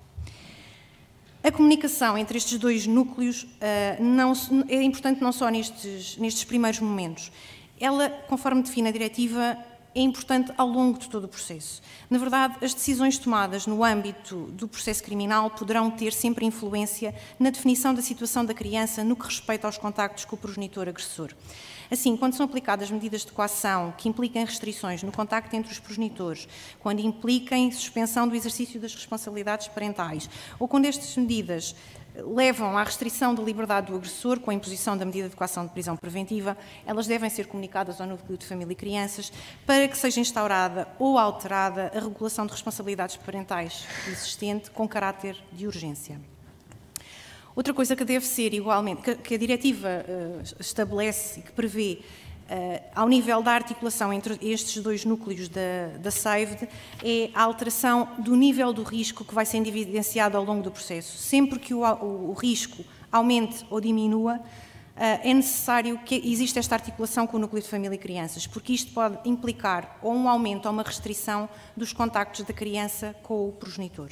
A comunicação entre estes dois núcleos é importante não só nestes primeiros momentos. Ela, conforme define a diretiva, é importante ao longo de todo o processo. Na verdade, as decisões tomadas no âmbito do processo criminal poderão ter sempre influência na definição da situação da criança no que respeita aos contactos com o progenitor agressor. Assim, quando são aplicadas medidas de coação que impliquem restrições no contacto entre os progenitores, quando impliquem suspensão do exercício das responsabilidades parentais, ou quando estas medidas levam à restrição da liberdade do agressor com a imposição da medida de coação de prisão preventiva, elas devem ser comunicadas ao núcleo de família e crianças para que seja instaurada ou alterada a regulação de responsabilidades parentais existente com caráter de urgência. Outra coisa que deve ser igualmente, que a diretiva estabelece e que prevê ao nível da articulação entre estes dois núcleos da SAVED, é a alteração do nível do risco que vai sendo evidenciado ao longo do processo. Sempre que o risco aumente ou diminua, é necessário que exista esta articulação com o núcleo de família e crianças, porque isto pode implicar ou um aumento ou uma restrição dos contactos da criança com o progenitor.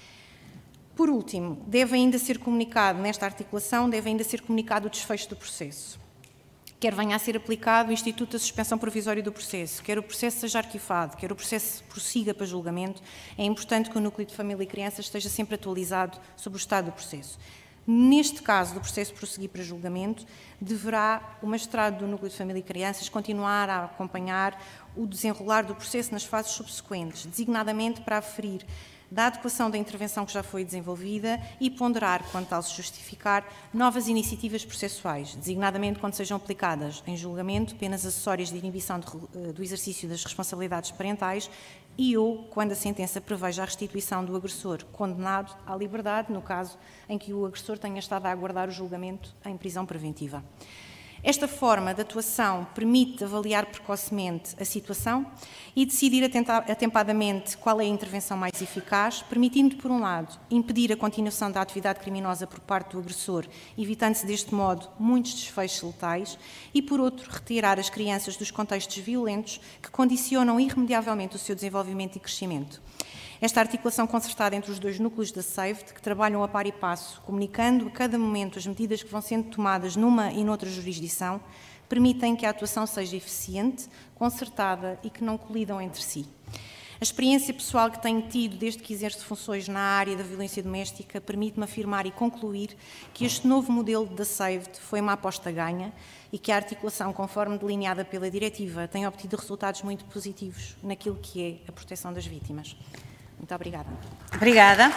Por último, deve ainda ser comunicado, nesta articulação, deve ainda ser comunicado o desfecho do processo. Quer venha a ser aplicado o Instituto da Suspensão Provisória do Processo, quer o processo seja arquivado, quer o processo prossiga para julgamento, é importante que o núcleo de família e crianças esteja sempre atualizado sobre o estado do processo. Neste caso do processo prosseguir para julgamento, deverá o magistrado do núcleo de família e crianças continuar a acompanhar o desenrolar do processo nas fases subsequentes, designadamente para aferir da adequação da intervenção que já foi desenvolvida e ponderar, quando tal se justificar, novas iniciativas processuais, designadamente quando sejam aplicadas em julgamento penas acessórias de inibição do exercício das responsabilidades parentais e ou quando a sentença preveja a restituição do agressor condenado à liberdade, no caso em que o agressor tenha estado a aguardar o julgamento em prisão preventiva. Esta forma de atuação permite avaliar precocemente a situação e decidir atempadamente qual é a intervenção mais eficaz, permitindo, por um lado, impedir a continuação da atividade criminosa por parte do agressor, evitando-se deste modo muitos desfechos letais, e, por outro, retirar as crianças dos contextos violentos que condicionam irremediavelmente o seu desenvolvimento e crescimento. Esta articulação concertada entre os dois núcleos da SAFED, que trabalham a par e passo, comunicando a cada momento as medidas que vão sendo tomadas numa e noutra jurisdição, permitem que a atuação seja eficiente, concertada e que não colidam entre si. A experiência pessoal que tenho tido desde que exerço funções na área da violência doméstica permite-me afirmar e concluir que este novo modelo da SAFED foi uma aposta ganha e que a articulação, conforme delineada pela diretiva, tem obtido resultados muito positivos naquilo que é a proteção das vítimas. Muito obrigada. Obrigada.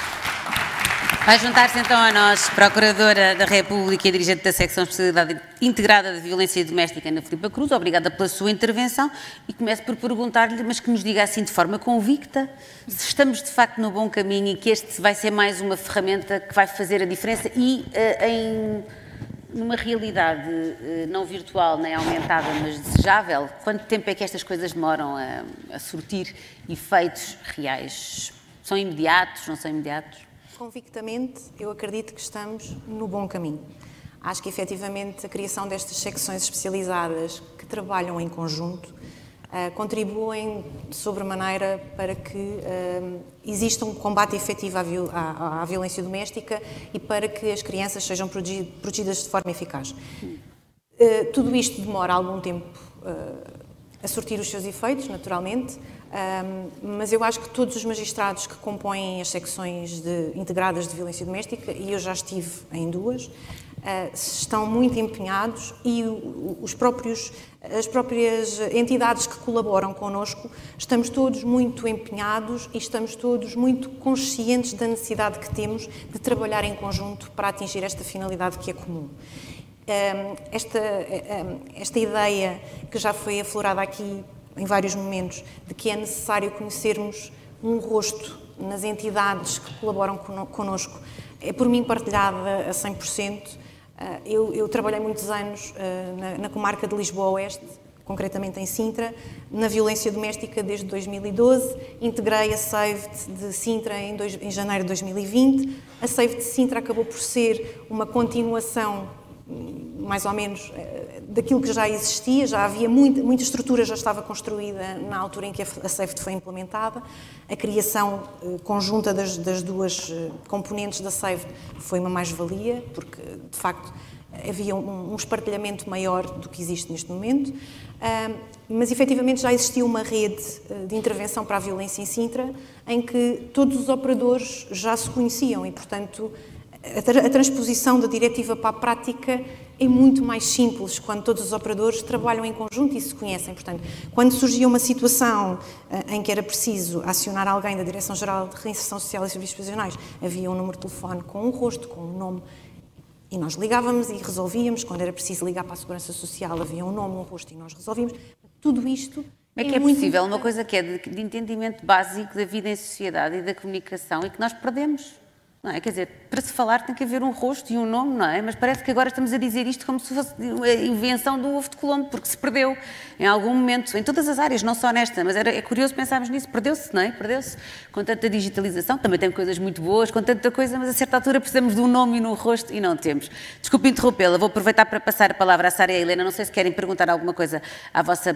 Vai juntar-se então a nós, Procuradora da República e dirigente da Secção Especialidade Integrada de Violência Doméstica, Ana Filipa Cruz. Obrigada pela sua intervenção e começo por perguntar-lhe, mas que nos diga assim de forma convicta, se estamos de facto no bom caminho e que este vai ser mais uma ferramenta que vai fazer a diferença e numa realidade não virtual nem aumentada, mas desejável, quanto tempo é que estas coisas demoram a surtir efeitos reais? São imediatos, não são imediatos? Convictamente, eu acredito que estamos no bom caminho. Acho que, efetivamente, a criação destas secções especializadas que trabalham em conjunto contribuem de sobremaneira para que exista um combate efetivo à violência doméstica e para que as crianças sejam protegidas de forma eficaz. Tudo isto demora algum tempo a surtir os seus efeitos, naturalmente, mas eu acho que todos os magistrados que compõem as secções integradas de violência doméstica, e eu já estive em duas, estão muito empenhados e as próprias entidades que colaboram connosco, estamos todos muito empenhados e estamos todos muito conscientes da necessidade que temos de trabalhar em conjunto para atingir esta finalidade que é comum. Esta ideia que já foi aflorada aqui em vários momentos, de que é necessário conhecermos um rosto nas entidades que colaboram connosco, é por mim partilhada a 100%. Eu trabalhei muitos anos na comarca de Lisboa Oeste, concretamente em Sintra, na violência doméstica desde 2012, integrei a SAFED de Sintra em janeiro de 2020. A SAFED de Sintra acabou por ser uma continuação, mais ou menos, daquilo que já existia, já havia muita estrutura, já estava construída na altura em que a SAFED foi implementada. A criação conjunta das duas componentes da SAFED foi uma mais-valia, porque, de facto, havia um espartilhamento maior do que existe neste momento, mas, efetivamente, já existia uma rede de intervenção para a violência em Sintra, em que todos os operadores já se conheciam e, portanto, a transposição da diretiva para a prática é muito mais simples quando todos os operadores trabalham em conjunto e se conhecem. Portanto, quando surgia uma situação em que era preciso acionar alguém da Direção-Geral de Reinserção Social e Serviços Prisionais, havia um número de telefone com um rosto, com um nome, e nós ligávamos e resolvíamos. Quando era preciso ligar para a Segurança Social, havia um nome, um rosto e nós resolvíamos. Tudo isto... Como é que é possível uma coisa que é de entendimento básico da vida em sociedade e da comunicação e que nós perdemos? Não é? Quer dizer, para se falar tem que haver um rosto e um nome, não é? Mas parece que agora estamos a dizer isto como se fosse a invenção do ovo de Colombo, porque se perdeu em algum momento, em todas as áreas, não só nesta, mas é curioso pensarmos nisso, perdeu-se, não é? Perdeu-se com tanta digitalização, também tem coisas muito boas, com tanta coisa, mas a certa altura precisamos de um nome e um rosto e não temos. Desculpe interrompê-la, vou aproveitar para passar a palavra à Sara e à Helena, não sei se querem perguntar alguma coisa à vossa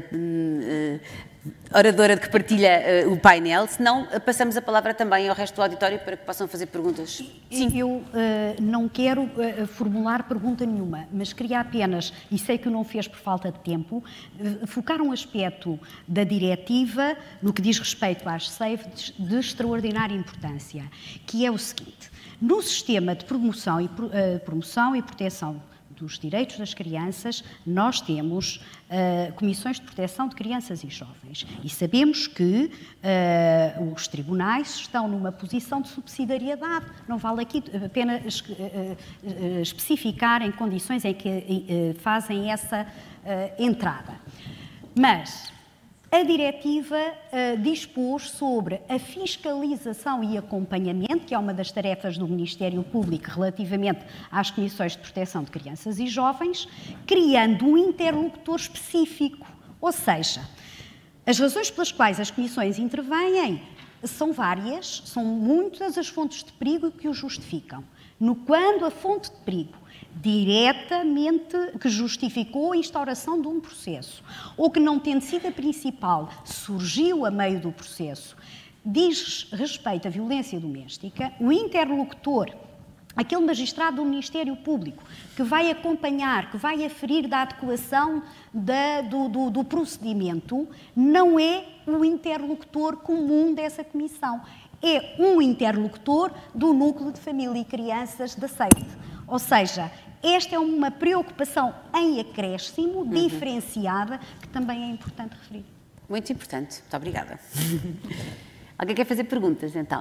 oradora que partilha o painel, senão passamos a palavra também ao resto do auditório para que possam fazer perguntas. Sim. Eu não quero formular pergunta nenhuma, mas queria apenas, e sei que o não fez por falta de tempo, focar um aspecto da diretiva no que diz respeito às SAFEDs de extraordinária importância, que é o seguinte: no sistema de promoção e proteção dos direitos das crianças, nós temos comissões de proteção de crianças e jovens. E sabemos que os tribunais estão numa posição de subsidiariedade. Não vale aqui apenas especificar em condições em que fazem essa entrada. Mas a diretiva dispôs sobre a fiscalização e acompanhamento, que é uma das tarefas do Ministério Público relativamente às comissões de proteção de crianças e jovens, criando um interlocutor específico. Ou seja, as razões pelas quais as comissões intervêm são várias, são muitas as fontes de perigo que o justificam. Quando a fonte de perigo diretamente que justificou a instauração de um processo, ou que não tendo sido a principal, surgiu a meio do processo, diz respeito à violência doméstica, o interlocutor, aquele magistrado do Ministério Público, que vai acompanhar, que vai aferir da adequação do procedimento, não é o interlocutor comum dessa comissão, é um interlocutor do Núcleo de Família e Crianças da SEIT. Ou seja, esta é uma preocupação em acréscimo, diferenciada, que também é importante referir. Muito importante. Muito obrigada. Alguém quer fazer perguntas, então?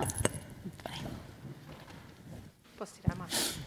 Posso tirar a máscara?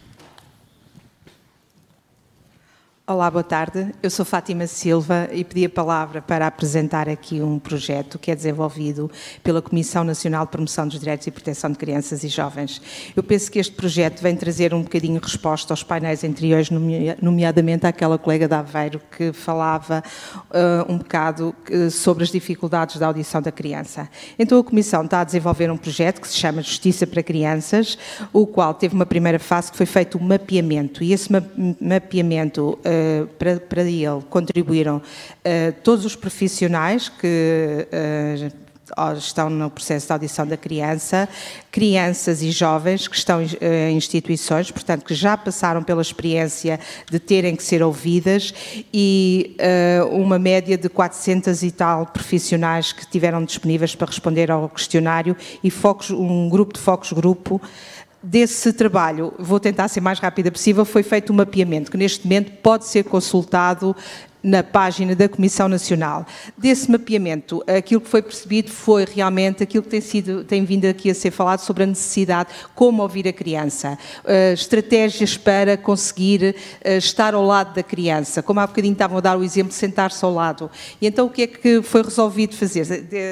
Olá, boa tarde. Eu sou Fátima Silva e pedi a palavra para apresentar aqui um projeto que é desenvolvido pela Comissão Nacional de Promoção dos Direitos e Proteção de Crianças e Jovens. Eu penso que este projeto vem trazer um bocadinho resposta aos painéis anteriores, nomeadamente àquela colega de Aveiro que falava um bocado sobre as dificuldades da audição da criança. Então a Comissão está a desenvolver um projeto que se chama Justiça para Crianças, o qual teve uma primeira fase que foi feito um mapeamento, e esse mapeamento para ele contribuíram todos os profissionais que estão no processo de audição da criança, crianças e jovens que estão em instituições, portanto, que já passaram pela experiência de terem que ser ouvidas, e uma média de 400 e tal profissionais que estiveram disponíveis para responder ao questionário, e um grupo de focus-grupo. Desse trabalho, vou tentar ser mais rápida possível, foi feito um mapeamento que neste momento pode ser consultado na página da Comissão Nacional. Desse mapeamento, aquilo que foi percebido foi realmente aquilo que tem vindo aqui a ser falado sobre a necessidade, como ouvir a criança, estratégias para conseguir estar ao lado da criança, como há bocadinho estavam a dar o exemplo de sentar-se ao lado. E então o que é que foi resolvido fazer?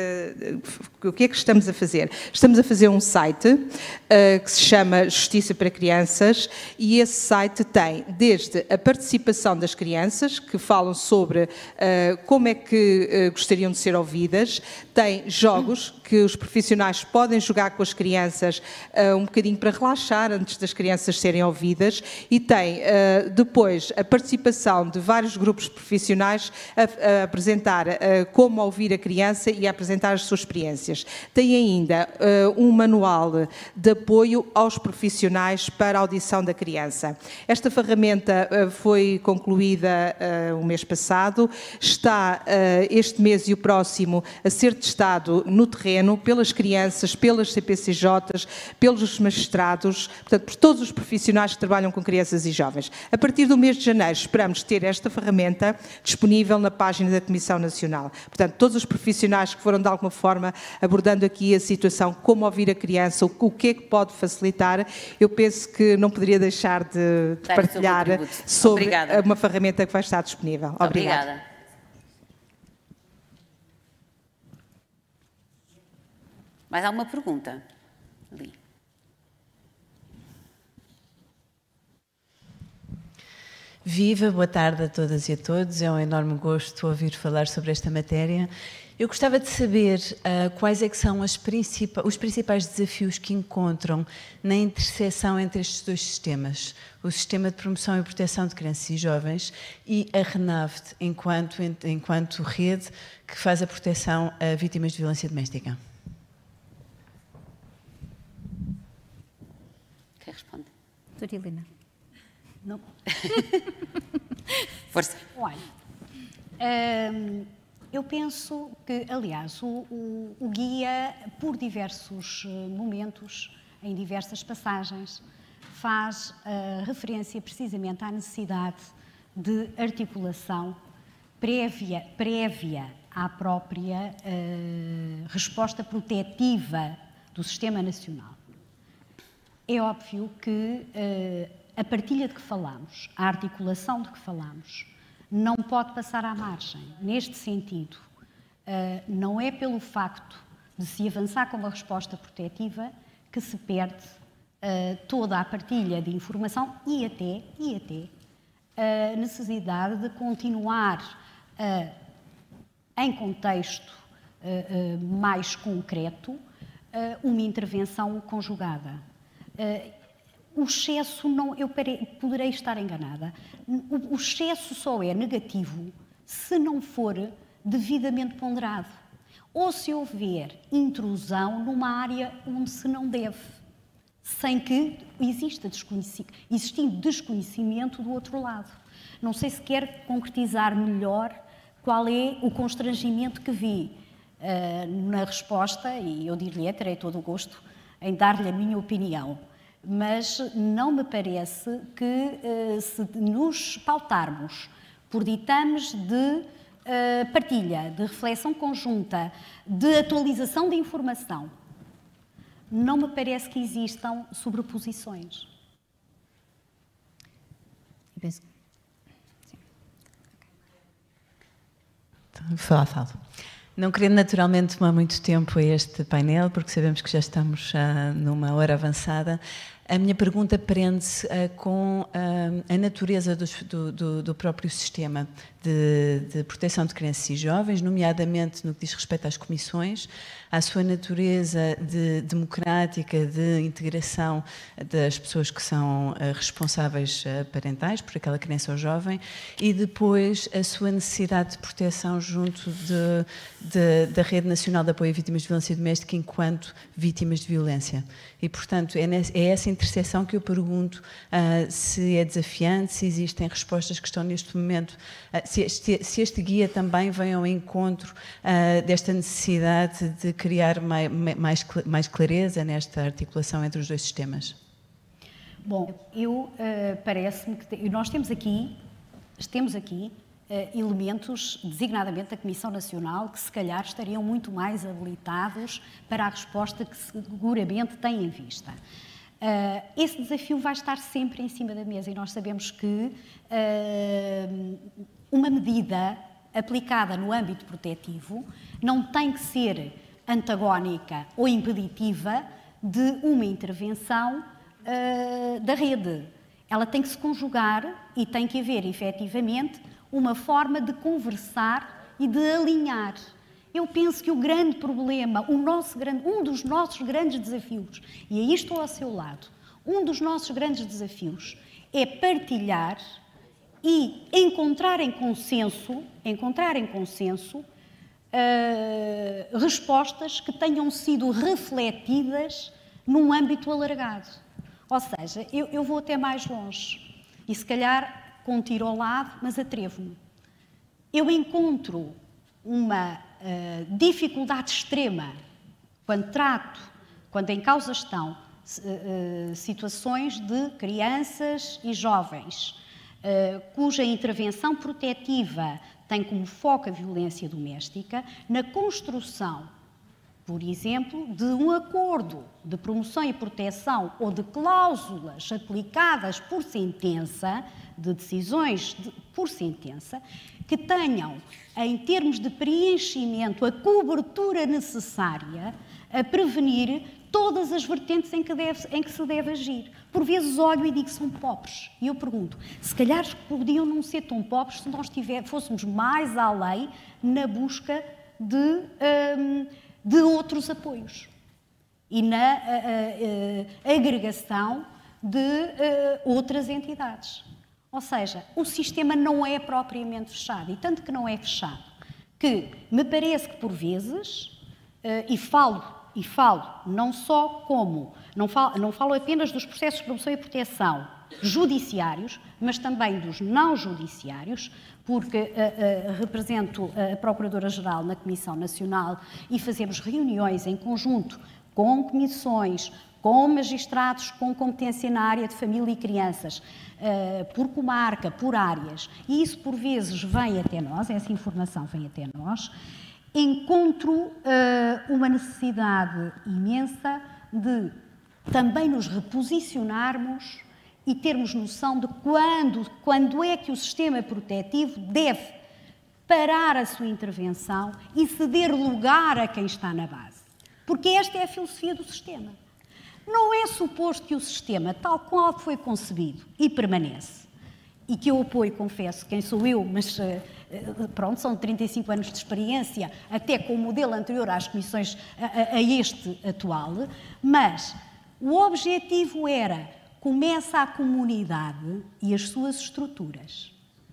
O que é que estamos a fazer? Estamos a fazer um site que se chama Justiça para Crianças, e esse site tem desde a participação das crianças, que falam sobre como é que gostariam de ser ouvidas, tem jogos que os profissionais podem jogar com as crianças um bocadinho para relaxar antes das crianças serem ouvidas, e tem depois a participação de vários grupos profissionais a apresentar como ouvir a criança e a apresentar as suas experiências. Tem ainda um manual de apoio aos profissionais para a audição da criança. Esta ferramenta foi concluída o mês passado, está este mês e o próximo a ser testado no terreno pelas crianças, pelas CPCJs, pelos magistrados, portanto, por todos os profissionais que trabalham com crianças e jovens. A partir do mês de janeiro esperamos ter esta ferramenta disponível na página da Comissão Nacional. Portanto, todos os profissionais que foram de alguma forma abordando aqui a situação, como ouvir a criança, o que é que pode facilitar, eu penso que não poderia deixar de partilhar sobre uma ferramenta que vai estar disponível. Obrigada. Mais alguma pergunta? Ali. Viva, boa tarde a todas e a todos. É um enorme gosto ouvir falar sobre esta matéria. Eu gostava de saber quais é que são os principais desafios que encontram na interseção entre estes dois sistemas, o Sistema de Promoção e Proteção de Crianças e Jovens e a RENAVT, enquanto rede que faz a proteção a vítimas de violência doméstica. Quem responde? Doutora Helena. Não. Força. Olha, eu penso que, aliás, o guia, por diversos momentos, em diversas passagens, faz referência precisamente à necessidade de articulação prévia à própria resposta protetiva do Sistema Nacional. É óbvio que a partilha de que falamos, a articulação de que falamos, não pode passar à margem. Neste sentido, não é pelo facto de se avançar com uma resposta protetiva que se perde toda a partilha de informação e até a necessidade de continuar em contexto mais concreto, uma intervenção conjugada. O excesso, eu poderei estar enganada, o excesso só é negativo se não for devidamente ponderado, ou se houver intrusão numa área onde se não deve, sem que existindo desconhecimento do outro lado. Não sei se quer concretizar melhor qual é o constrangimento que vi na resposta, e eu dir-lhe, terei todo o gosto em dar-lhe a minha opinião, mas não me parece que se nos pautarmos por ditames de partilha, de reflexão conjunta, de atualização de informação, não me parece que existam sobreposições. Eu penso... Fala. Não querendo naturalmente tomar muito tempo a este painel, porque sabemos que já estamos numa hora avançada, a minha pergunta prende-se com a natureza do próprio sistema de proteção de crianças e jovens, nomeadamente no que diz respeito às comissões, à sua natureza democrática, de integração das pessoas que são responsáveis parentais por aquela criança ou jovem, e depois a sua necessidade de proteção junto da Rede Nacional de Apoio a Vítimas de Violência Doméstica enquanto vítimas de violência. E, portanto, é essa interseção que eu pergunto se é desafiante, se existem respostas que estão neste momento, se este guia também vem ao encontro desta necessidade de criar mais clareza nesta articulação entre os dois sistemas. Bom, parece-me que nós temos aqui elementos, designadamente da Comissão Nacional, que se calhar estariam muito mais habilitados para a resposta que seguramente têm em vista. Esse desafio vai estar sempre em cima da mesa e nós sabemos que uma medida aplicada no âmbito protetivo não tem que ser antagónica ou impeditiva de uma intervenção da rede. Ela tem que se conjugar e tem que haver, efetivamente, uma forma de conversar e de alinhar. Eu penso que o grande problema, um dos nossos grandes desafios, e aí estou ao seu lado, um dos nossos grandes desafios é partilhar e encontrar em consenso respostas que tenham sido refletidas num âmbito alargado. Ou seja, eu vou até mais longe e se calhar com um tiro ao lado, mas atrevo-me. Eu encontro uma dificuldade extrema quando em causa estão situações de crianças e jovens cuja intervenção protetiva tem como foco a violência doméstica, na construção, por exemplo, de um acordo de promoção e proteção ou de cláusulas aplicadas por sentença, de decisões por sentença, que tenham, em termos de preenchimento, a cobertura necessária a prevenir todas as vertentes em que se deve agir. Por vezes olho e digo que são pobres. E eu pergunto, se calhar podiam não ser tão pobres se nós fôssemos mais além na busca de outros apoios e na agregação de outras entidades. Ou seja, o sistema não é propriamente fechado, e tanto que não é fechado, que me parece que por vezes, e falo não só como, não falo apenas dos processos de promoção e proteção judiciários, mas também dos não judiciários, porque represento a Procuradora-Geral na Comissão Nacional e fazemos reuniões em conjunto com comissões, com magistrados com competência na área de família e crianças, por comarca, por áreas, e isso por vezes vem até nós, essa informação vem até nós, encontro uma necessidade imensa de também nos reposicionarmos e termos noção de quando é que o sistema protetivo deve parar a sua intervenção e ceder lugar a quem está na base. Porque esta é a filosofia do sistema. Não é suposto que o sistema, tal qual foi concebido e permanece, e que eu apoio, confesso, quem sou eu, mas pronto, são 35 anos de experiência, até com o modelo anterior às comissões, a este atual, mas o objetivo era: começa a comunidade e as suas estruturas,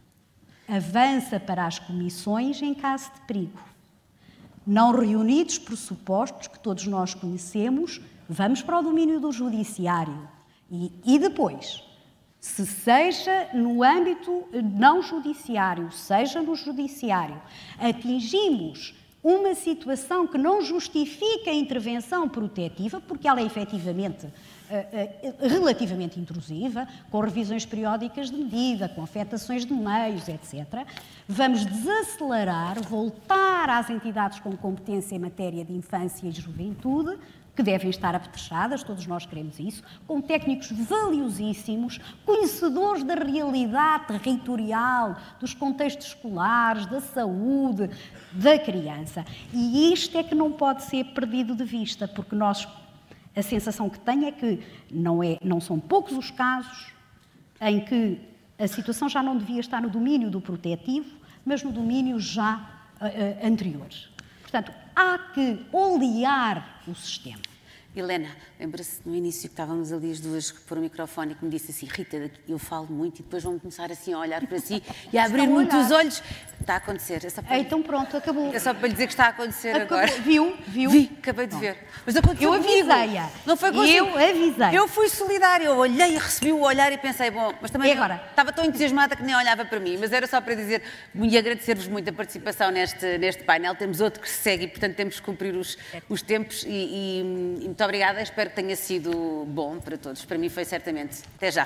avança para as comissões em caso de perigo. Não reunidos pressupostos que todos nós conhecemos, vamos para o domínio do judiciário. E depois, se seja no âmbito não judiciário, seja no judiciário, atingimos uma situação que não justifica a intervenção protetiva, porque ela é efetivamente relativamente intrusiva, com revisões periódicas de medida, com afetações de meios, etc. Vamos desacelerar, voltar às entidades com competência em matéria de infância e juventude, que devem estar apetrechadas, todos nós queremos isso, com técnicos valiosíssimos, conhecedores da realidade territorial, dos contextos escolares, da saúde, da criança. E isto é que não pode ser perdido de vista, porque a sensação que tenho é que não são poucos os casos em que a situação já não devia estar no domínio do protetivo, mas no domínio já anterior. Portanto, há que olear o sistema. Helena, lembra-se no início que estávamos ali as duas por o microfone e que me disse assim: Rita, eu falo muito e depois vão começar assim a olhar para si e a abrir muito os olhos. Está a acontecer. Então pronto, acabou. É só para lhe dizer que está a acontecer agora. Viu? Vi, acabei de ver. Mas aconteceu eu avisei-a. Não foi consigo. Eu avisei. Eu fui solidária, eu olhei e recebi o olhar e pensei, bom, mas também agora? Estava tão entusiasmada que nem olhava para mim, mas era só para dizer e agradecer-vos muito a participação neste painel. Temos outro que se segue e, portanto, temos que cumprir os tempos e muito obrigada. Espero que tenha sido bom para todos. Para mim foi certamente. Até já.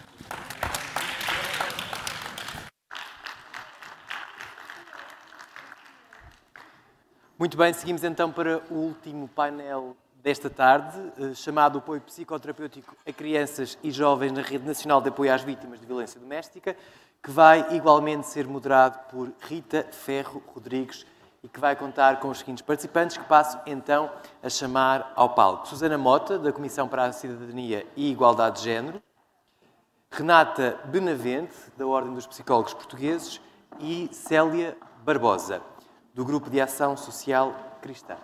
Muito bem, seguimos então para o último painel desta tarde, chamado Apoio Psicoterapêutico a Crianças e Jovens na Rede Nacional de Apoio às Vítimas de Violência Doméstica, que vai igualmente ser moderado por Rita Ferro Rodrigues e que vai contar com os seguintes participantes, que passo então a chamar ao palco: Susana Mota, da Comissão para a Cidadania e Igualdade de Género, Renata Benavente, da Ordem dos Psicólogos Portugueses, e Célia Barbosa, do Grupo de Ação Social Cristã.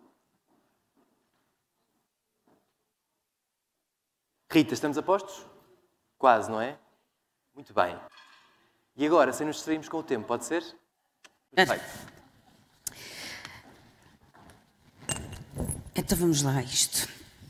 Rita, estamos a postos? Quase, não é? Muito bem. E agora, sem nos distrairmos com o tempo, pode ser? Perfeito. Então vamos lá a isto.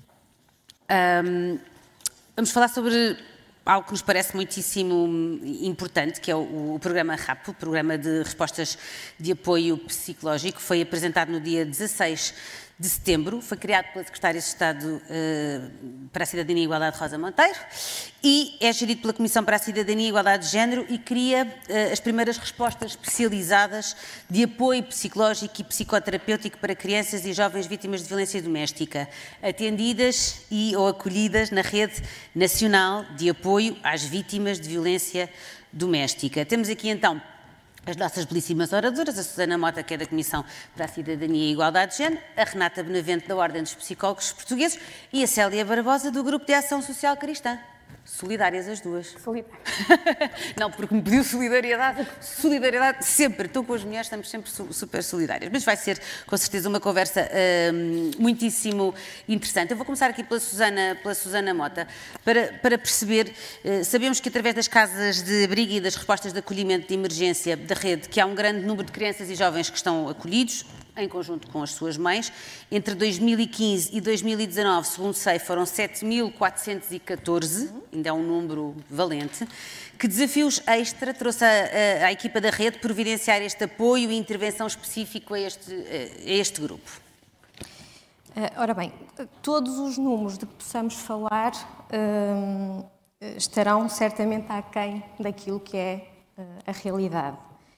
Vamos falar sobre algo que nos parece muitíssimo importante, que é o programa RAP, o Programa de Respostas de Apoio Psicológico. Foi apresentado no dia 16 de setembro, foi criado pela Secretária de Estado para a Cidadania e Igualdade, Rosa Monteiro, e é gerido pela Comissão para a Cidadania e Igualdade de Género e cria as primeiras respostas especializadas de apoio psicológico e psicoterapêutico para crianças e jovens vítimas de violência doméstica, atendidas ou acolhidas na Rede Nacional de Apoio às Vítimas de Violência Doméstica. Temos aqui então as nossas belíssimas oradoras, a Susana Mota, que é da Comissão para a Cidadania e Igualdade de Género, a Renata Benavente, da Ordem dos Psicólogos Portugueses, e a Célia Barbosa, do Grupo de Ação Social Cristã. Solidárias as duas. Solidárias. Não, porque me pediu solidariedade. Solidariedade sempre. Estou com as mulheres, estamos sempre super solidárias. Mas vai ser, com certeza, uma conversa muitíssimo interessante. Eu vou começar aqui pela Susana Mota, para perceber, sabemos que através das casas de abrigo e das respostas de acolhimento de emergência da rede, que há um grande número de crianças e jovens que estão acolhidos, em conjunto com as suas mães. Entre 2015 e 2019, segundo sei, foram 7.414, ainda é um número valente. Que desafios extra trouxe à equipa da rede providenciar este apoio e intervenção específico a este grupo? Ora bem, todos os números de que possamos falar estarão certamente aquém daquilo que é a realidade.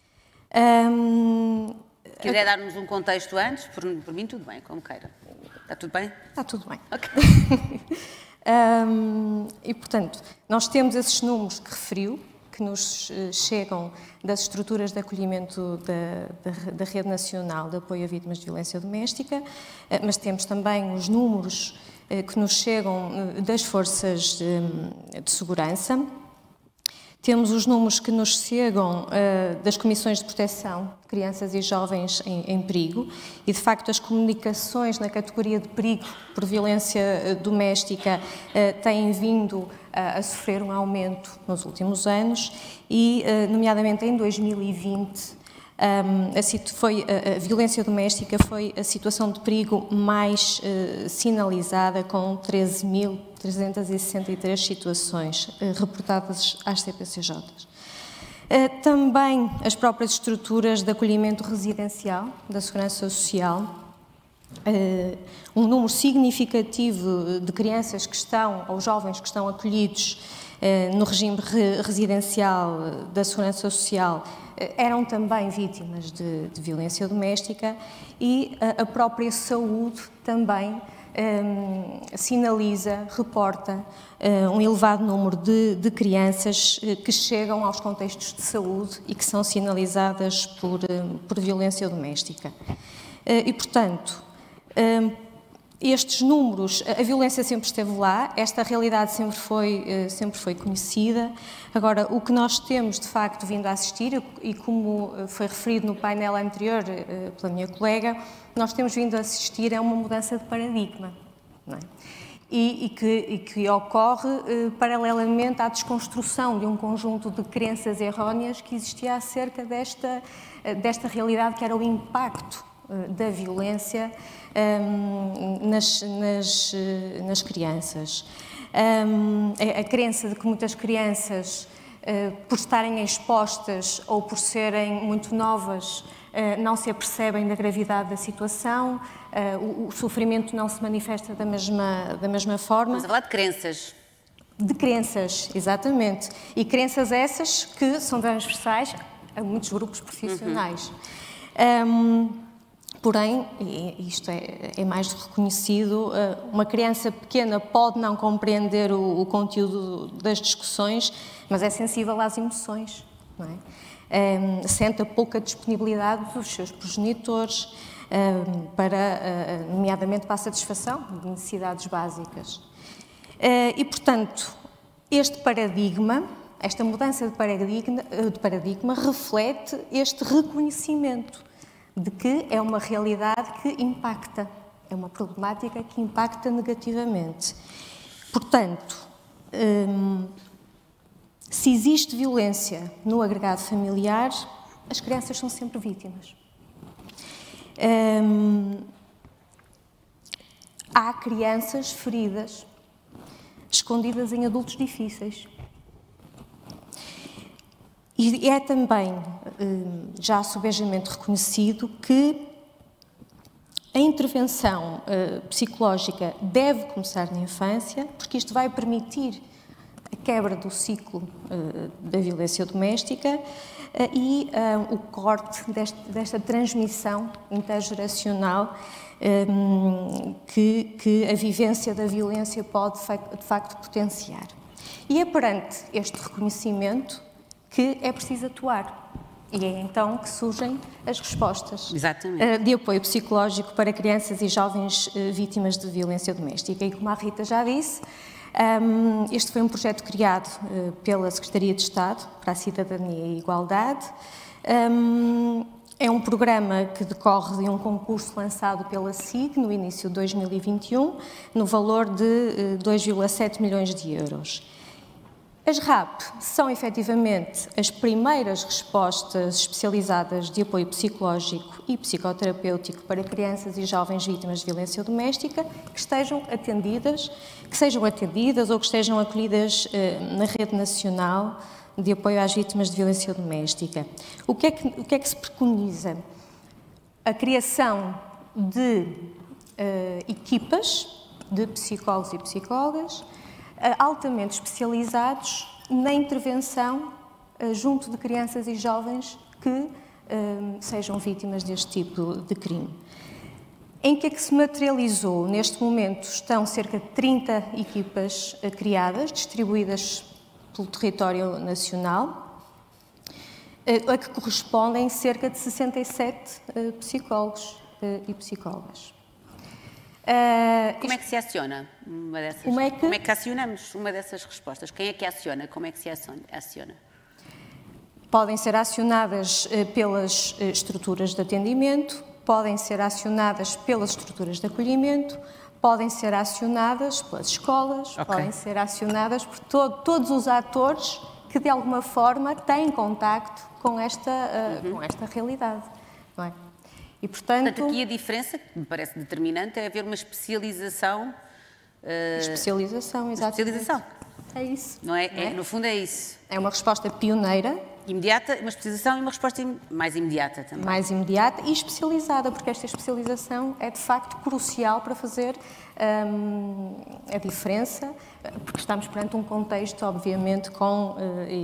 Se quiser dar-nos um contexto antes, por mim tudo bem, como queira. Está tudo bem? Está tudo bem. Ok. E, portanto, nós temos esses números que referiu, que nos chegam das estruturas de acolhimento da Rede Nacional de Apoio a Vítimas de Violência Doméstica, mas temos também os números que nos chegam das forças de segurança. Temos os números que nos chegam das comissões de proteção de crianças e jovens em perigo e, de facto, as comunicações na categoria de perigo por violência doméstica têm vindo a sofrer um aumento nos últimos anos e, nomeadamente em 2020, a violência doméstica foi a situação de perigo mais sinalizada, com 13.363 situações reportadas às CPCJs. Também as próprias estruturas de acolhimento residencial da Segurança Social, um número significativo de crianças que estão, ou jovens que estão acolhidos no regime residencial da Segurança Social, eram também vítimas de violência doméstica e a própria saúde também sinaliza, reporta um elevado número de crianças que chegam aos contextos de saúde e que são sinalizadas por violência doméstica. E, portanto, estes números, a violência sempre esteve lá, esta realidade sempre foi conhecida. Agora, o que nós temos, de facto, vindo a assistir, e como foi referido no painel anterior pela minha colega, nós temos vindo a assistir a uma mudança de paradigma, não é? E que ocorre paralelamente à desconstrução de um conjunto de crenças erróneas que existia acerca desta realidade, que era o impacto da violência nas crianças. A crença de que muitas crianças, por estarem expostas ou por serem muito novas, não se apercebem da gravidade da situação, o sofrimento não se manifesta da mesma forma. Estamos a falar de crenças. De crenças, exatamente. E crenças essas que são transversais a muitos grupos profissionais. Porém, e isto é mais reconhecido, uma criança pequena pode não compreender o conteúdo das discussões, mas é sensível às emoções, não é? Sente a pouca disponibilidade dos seus progenitores, nomeadamente para a satisfação de necessidades básicas. E, portanto, este paradigma, esta mudança de paradigma reflete este reconhecimento de que é uma realidade que impacta, é uma problemática que impacta negativamente. Portanto, se existe violência no agregado familiar, as crianças são sempre vítimas. Há crianças feridas, escondidas em adultos difíceis. E é também já subejamente reconhecido que a intervenção psicológica deve começar na infância, porque isto vai permitir a quebra do ciclo da violência doméstica e o corte desta transmissão intergeracional que a vivência da violência pode, de facto, potenciar. E é perante este reconhecimento que é preciso atuar. E é então que surgem as respostas. Exatamente. De apoio psicológico para crianças e jovens vítimas de violência doméstica. E como a Rita já disse, este foi um projeto criado pela Secretaria de Estado para a Cidadania e a Igualdade. É um programa que decorre de um concurso lançado pela SIG no início de 2021, no valor de 2,7 milhões de euros. As RAP são, efetivamente, as primeiras respostas especializadas de apoio psicológico e psicoterapêutico para crianças e jovens vítimas de violência doméstica que sejam atendidas ou que estejam acolhidas na Rede Nacional de Apoio às Vítimas de Violência Doméstica. O que é que se preconiza? A criação de equipas de psicólogos e psicólogas altamente especializados na intervenção junto de crianças e jovens que sejam vítimas deste tipo de crime. Em que é que se materializou? Neste momento estão cerca de 30 equipas criadas, distribuídas pelo território nacional, a que correspondem cerca de 67 psicólogos e psicólogas. Como é que se aciona uma dessas? Como é que acionamos uma dessas respostas? Quem é que aciona? Como é que se aciona? Podem ser acionadas pelas estruturas de atendimento, podem ser acionadas pelas estruturas de acolhimento, podem ser acionadas pelas escolas, podem ser acionadas por todos os atores que de alguma forma têm contacto com esta realidade, não é? E, portanto, aqui a diferença, que me parece determinante, é haver uma especialização. Especialização, exatamente. Especialização. É isso. Não é? No fundo é isso. É uma resposta pioneira. Imediata, uma especialização e uma resposta mais imediata também. Mais imediata e especializada, porque esta especialização é de facto crucial para fazer a diferença, porque estamos perante um contexto, obviamente, com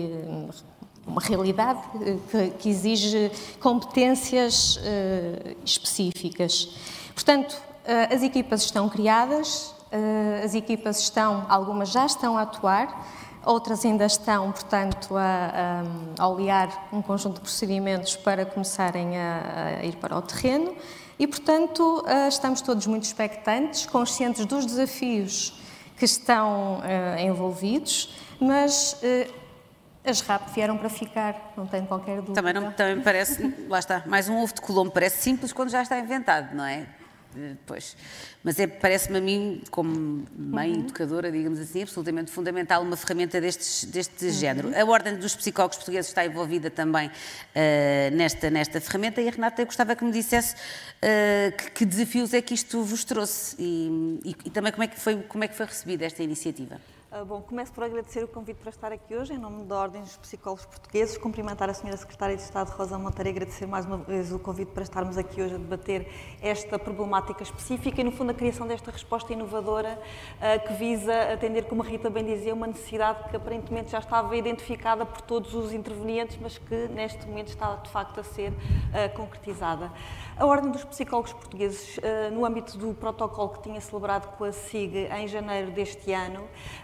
uma realidade que exige competências específicas. Portanto, as equipas estão criadas, as equipas algumas já estão a atuar, outras ainda estão, portanto, a olear um conjunto de procedimentos para começarem a ir para o terreno e, portanto, estamos todos muito expectantes, conscientes dos desafios que estão envolvidos, mas as RAP vieram para ficar, não tenho qualquer dúvida. Também me parece, lá está, mais um ovo de Colombo, parece simples quando já está inventado, não é? Pois. Mas parece-me a mim, como mãe educadora, digamos assim, absolutamente fundamental uma ferramenta deste género. A Ordem dos Psicólogos Portugueses está envolvida também nesta ferramenta e a Renata, eu gostava que me dissesse que desafios é que isto vos trouxe e também como é que foi recebida esta iniciativa. Bom, começo por agradecer o convite para estar aqui hoje, em nome da Ordem dos Psicólogos Portugueses, cumprimentar a Sra. Secretária de Estado, Rosa Monteiro, e agradecer mais uma vez o convite para estarmos aqui hoje a debater esta problemática específica e, no fundo, a criação desta resposta inovadora que visa atender, como a Rita bem dizia, uma necessidade que aparentemente já estava identificada por todos os intervenientes, mas que neste momento está, de facto, a ser concretizada. A Ordem dos Psicólogos Portugueses, no âmbito do protocolo que tinha celebrado com a SIG em janeiro deste ano,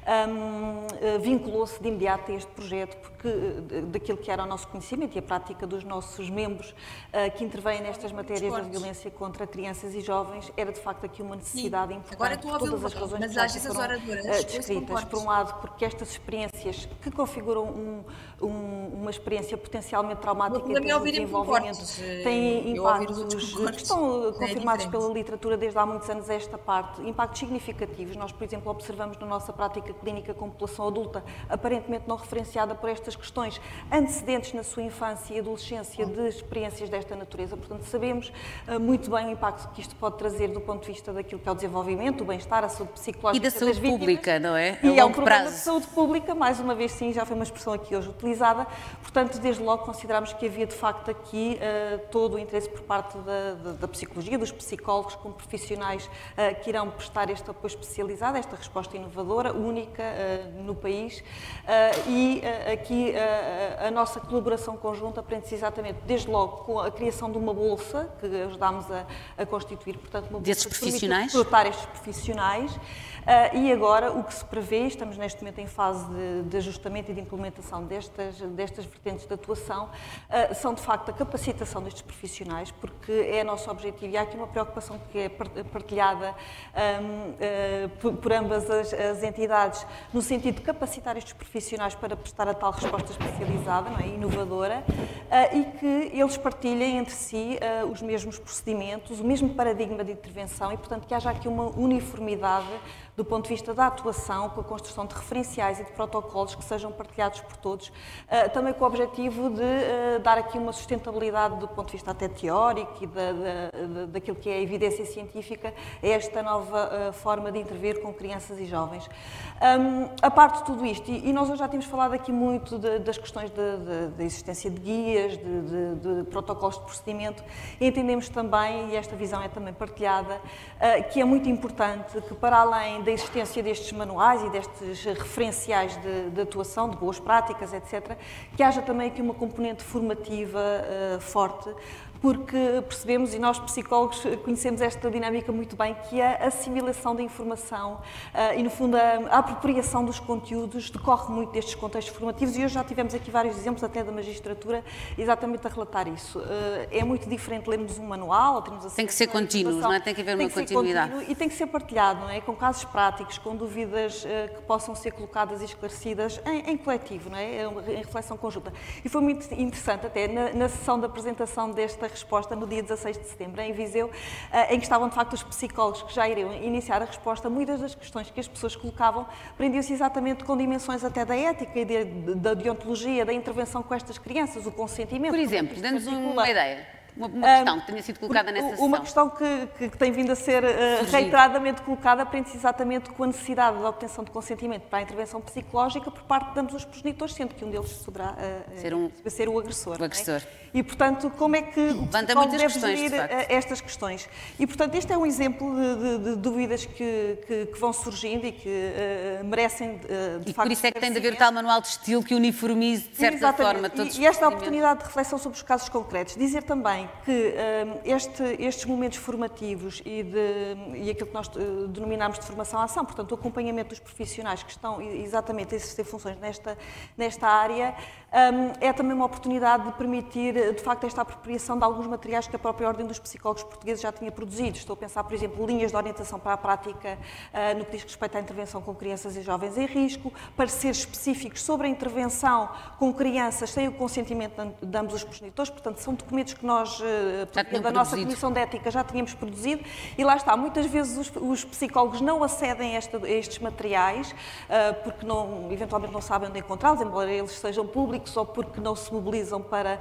vinculou-se de imediato a este projeto, porque daquilo que era o nosso conhecimento e a prática dos nossos membros que intervêm nestas matérias da violência contra crianças e jovens, era de facto aqui uma necessidade importante por todas as razões que já foram descritas. Por um lado, porque estas experiências que configuram uma experiência potencialmente traumática em termos de desenvolvimento têm impactos que estão confirmados pela literatura desde há muitos anos esta parte, impactos significativos. Nós, por exemplo, observamos na nossa prática clínica com população adulta aparentemente não referenciada por estas questões antecedentes na sua infância e adolescência de experiências desta natureza. Portanto, sabemos muito bem o impacto que isto pode trazer do ponto de vista daquilo que é o desenvolvimento, o bem-estar, a saúde psicológica das vítimas. E da saúde pública, não é? E é um problema de saúde pública, mais uma vez sim, já foi uma expressão aqui hoje utilizada. Portanto, desde logo consideramos que havia de facto aqui todo o interesse por parte da psicologia, dos psicólogos como profissionais que irão prestar este apoio especializado, esta resposta inovadora, única no país, e aqui a nossa colaboração conjunta prende-se exatamente, desde logo, com a criação de uma bolsa que ajudámos a constituir, portanto, uma bolsa desses profissionais, que dotar estes profissionais. E agora o que se prevê, estamos neste momento em fase de ajustamento e de implementação destas vertentes de atuação, são de facto a capacitação destes profissionais, porque é nosso objetivo e há aqui uma preocupação que é partilhada por ambas as entidades, no sentido de capacitar estes profissionais para prestar a tal resposta especializada, não é? Inovadora, e que eles partilhem entre si os mesmos procedimentos, o mesmo paradigma de intervenção e, portanto, que haja aqui uma uniformidade do ponto de vista da atuação, com a construção de referenciais e de protocolos que sejam partilhados por todos, também com o objetivo de dar aqui uma sustentabilidade do ponto de vista até teórico e daquilo que é a evidência científica a esta nova forma de intervir com crianças e jovens. A parte de tudo isto, e nós hoje já temos falado aqui muito das questões da existência de guias, de protocolos de procedimento, e entendemos também, e esta visão é também partilhada, que é muito importante que, para além da existência destes manuais e destes referenciais de atuação, de boas práticas, etc., que haja também aqui uma componente formativa forte, porque percebemos, e nós psicólogos conhecemos esta dinâmica muito bem, que a assimilação da informação e, no fundo, a apropriação dos conteúdos decorre muito destes contextos formativos, e hoje já tivemos aqui vários exemplos, até da magistratura, exatamente a relatar isso. É muito diferente lermos um manual, ou termos tem que ser contínuo, não é? Tem que haver uma continuidade. E tem que ser partilhado, não é? Com casos práticos, com dúvidas que possam ser colocadas e esclarecidas em coletivo, não é? Em reflexão conjunta. E foi muito interessante, até na sessão de apresentação desta resposta, no dia 16 de setembro, em Viseu, em que estavam, de facto, os psicólogos que já iriam iniciar a resposta. Muitas das questões que as pessoas colocavam prendiam-se exatamente com dimensões até da ética e da deontologia, da intervenção com estas crianças, o consentimento. Por exemplo, dê-nos uma ideia. Uma questão que tenha sido colocada nessa sessão. Uma questão que tem vindo a ser reiteradamente colocada prende-se exatamente com a necessidade da obtenção de consentimento para a intervenção psicológica por parte de ambos os progenitores, sendo que um deles poderá ser o agressor. O agressor. E, portanto, como é que o psicólogo deve gerir estas questões? E, portanto, este é um exemplo de dúvidas que vão surgindo e que merecem, de facto... E por isso é que tem de haver tal manual de estilo que uniformize, de certa forma, todos os E esta oportunidade de reflexão sobre os casos concretos. Dizer também que estes momentos formativos e aquilo que nós denominamos de formação à ação, portanto, o acompanhamento dos profissionais que estão exatamente a exercer funções nesta área, é também uma oportunidade de permitir, de facto, esta apropriação de alguns materiais que a própria Ordem dos Psicólogos Portugueses já tinha produzido. Estou a pensar, por exemplo, linhas de orientação para a prática no que diz respeito à intervenção com crianças e jovens em risco, pareceres específicos sobre a intervenção com crianças sem o consentimento de ambos os progenitores, portanto, são documentos que nós, da nossa Comissão de Ética, já tínhamos produzido, e lá está, muitas vezes os psicólogos não acedem a estes materiais, porque eventualmente não sabem onde encontrá-los, embora eles sejam públicos, ou porque não se mobilizam para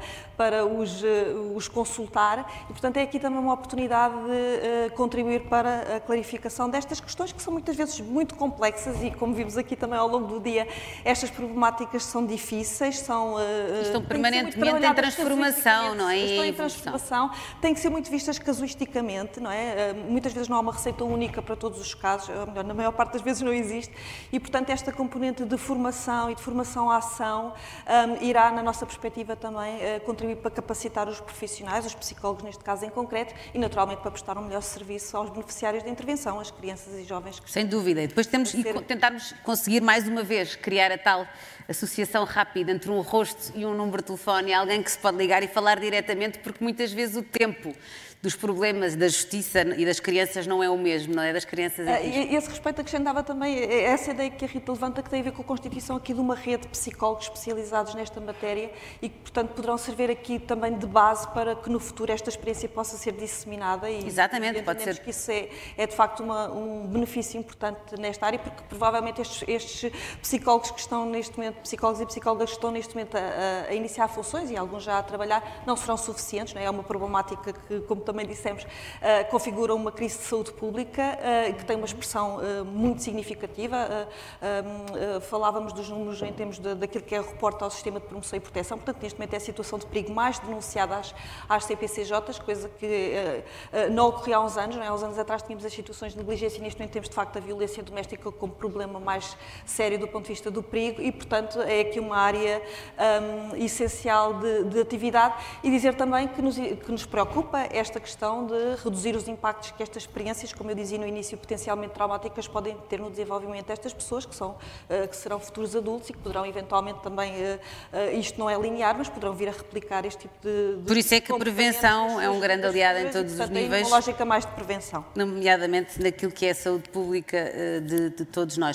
os consultar, e portanto é aqui também uma oportunidade de contribuir para a clarificação destas questões, que são muitas vezes muito complexas, e como vimos aqui também ao longo do dia, estas problemáticas são difíceis, estão permanentemente em transformação, não é? Estão em transformação, têm que ser muito vistas casuisticamente, não é? Muitas vezes não há uma receita única para todos os casos, ou melhor, na maior parte das vezes não existe, e portanto esta componente de formação e de formação à ação irá, na nossa perspectiva, também contribuir para capacitar os profissionais, os psicólogos neste caso em concreto, e naturalmente para prestar um melhor serviço aos beneficiários da intervenção, as crianças e jovens. Sem dúvida, e depois tentarmos conseguir mais uma vez criar a tal associação rápida entre um rosto e um número de telefone, alguém que se pode ligar e falar diretamente, porque muitas vezes o tempo dos problemas da justiça e das crianças não é o mesmo, não é? Das crianças e esse respeito acrescentava também essa ideia que a Rita levanta, que tem a ver com a constituição aqui de uma rede de psicólogos especializados nesta matéria e que, portanto, poderão servir aqui também de base para que no futuro esta experiência possa ser disseminada. E exatamente, pode ser. Que isso é de facto um benefício importante nesta área, porque provavelmente estes psicólogos que estão neste momento, psicólogos e psicólogas que estão neste momento a iniciar funções, e alguns já a trabalhar, não serão suficientes, não é? É uma problemática que, como também dissemos, configura uma crise de saúde pública que tem uma expressão muito significativa. Falávamos dos números em termos daquilo que é o reporte ao sistema de promoção e proteção, portanto, neste momento é a situação de perigo mais denunciada às CPCJs, coisa que não ocorria há uns anos, não é? Há uns anos atrás tínhamos as situações de negligência e neste momento temos, de facto, a violência doméstica como problema mais sério do ponto de vista do perigo e, portanto, é aqui uma área essencial de atividade, e dizer também que nos preocupa esta questão de reduzir os impactos que estas experiências, como eu dizia no início, potencialmente traumáticas, podem ter no desenvolvimento destas pessoas, que serão futuros adultos e que poderão eventualmente também, isto não é linear, mas poderão vir a replicar este tipo de Por isso é que a prevenção é um grande aliado em todos os níveis. Uma lógica mais de prevenção. Nomeadamente naquilo que é a saúde pública de todos nós.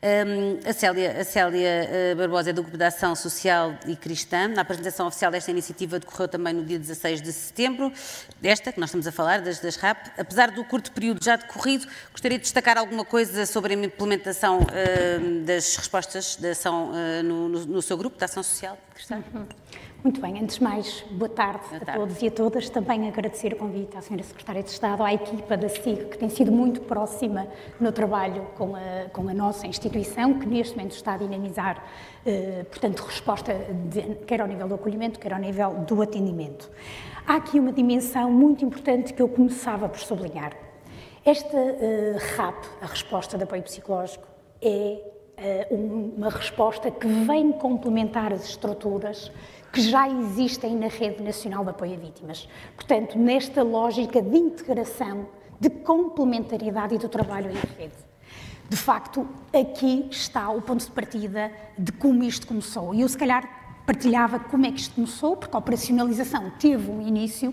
A Célia Barbosa é do Grupo de Ação Social e Cristã. Na apresentação oficial desta iniciativa decorreu também no dia 16 de setembro, desta que nós estamos a falar, das RAP. Apesar do curto período já decorrido, gostaria de destacar alguma coisa sobre a implementação das respostas da ação no seu grupo de Ação Social, Cristã? Muito bem, antes de mais, boa tarde a todos e a todas. Também agradecer o convite à Sra. Secretária de Estado, à equipa da SIG, que tem sido muito próxima no trabalho com a nossa instituição, que neste momento está a dinamizar, portanto, resposta quer ao nível do acolhimento, quer ao nível do atendimento. Há aqui uma dimensão muito importante que eu começava por sublinhar. Esta RAP, a Resposta de Apoio Psicológico, é uma resposta que vem complementar as estruturas que já existem na Rede Nacional de Apoio a Vítimas. Portanto, nesta lógica de integração, de complementariedade e do trabalho em rede. De facto, aqui está o ponto de partida de como isto começou. E eu, se calhar, partilhava como é que isto começou, porque a operacionalização teve um início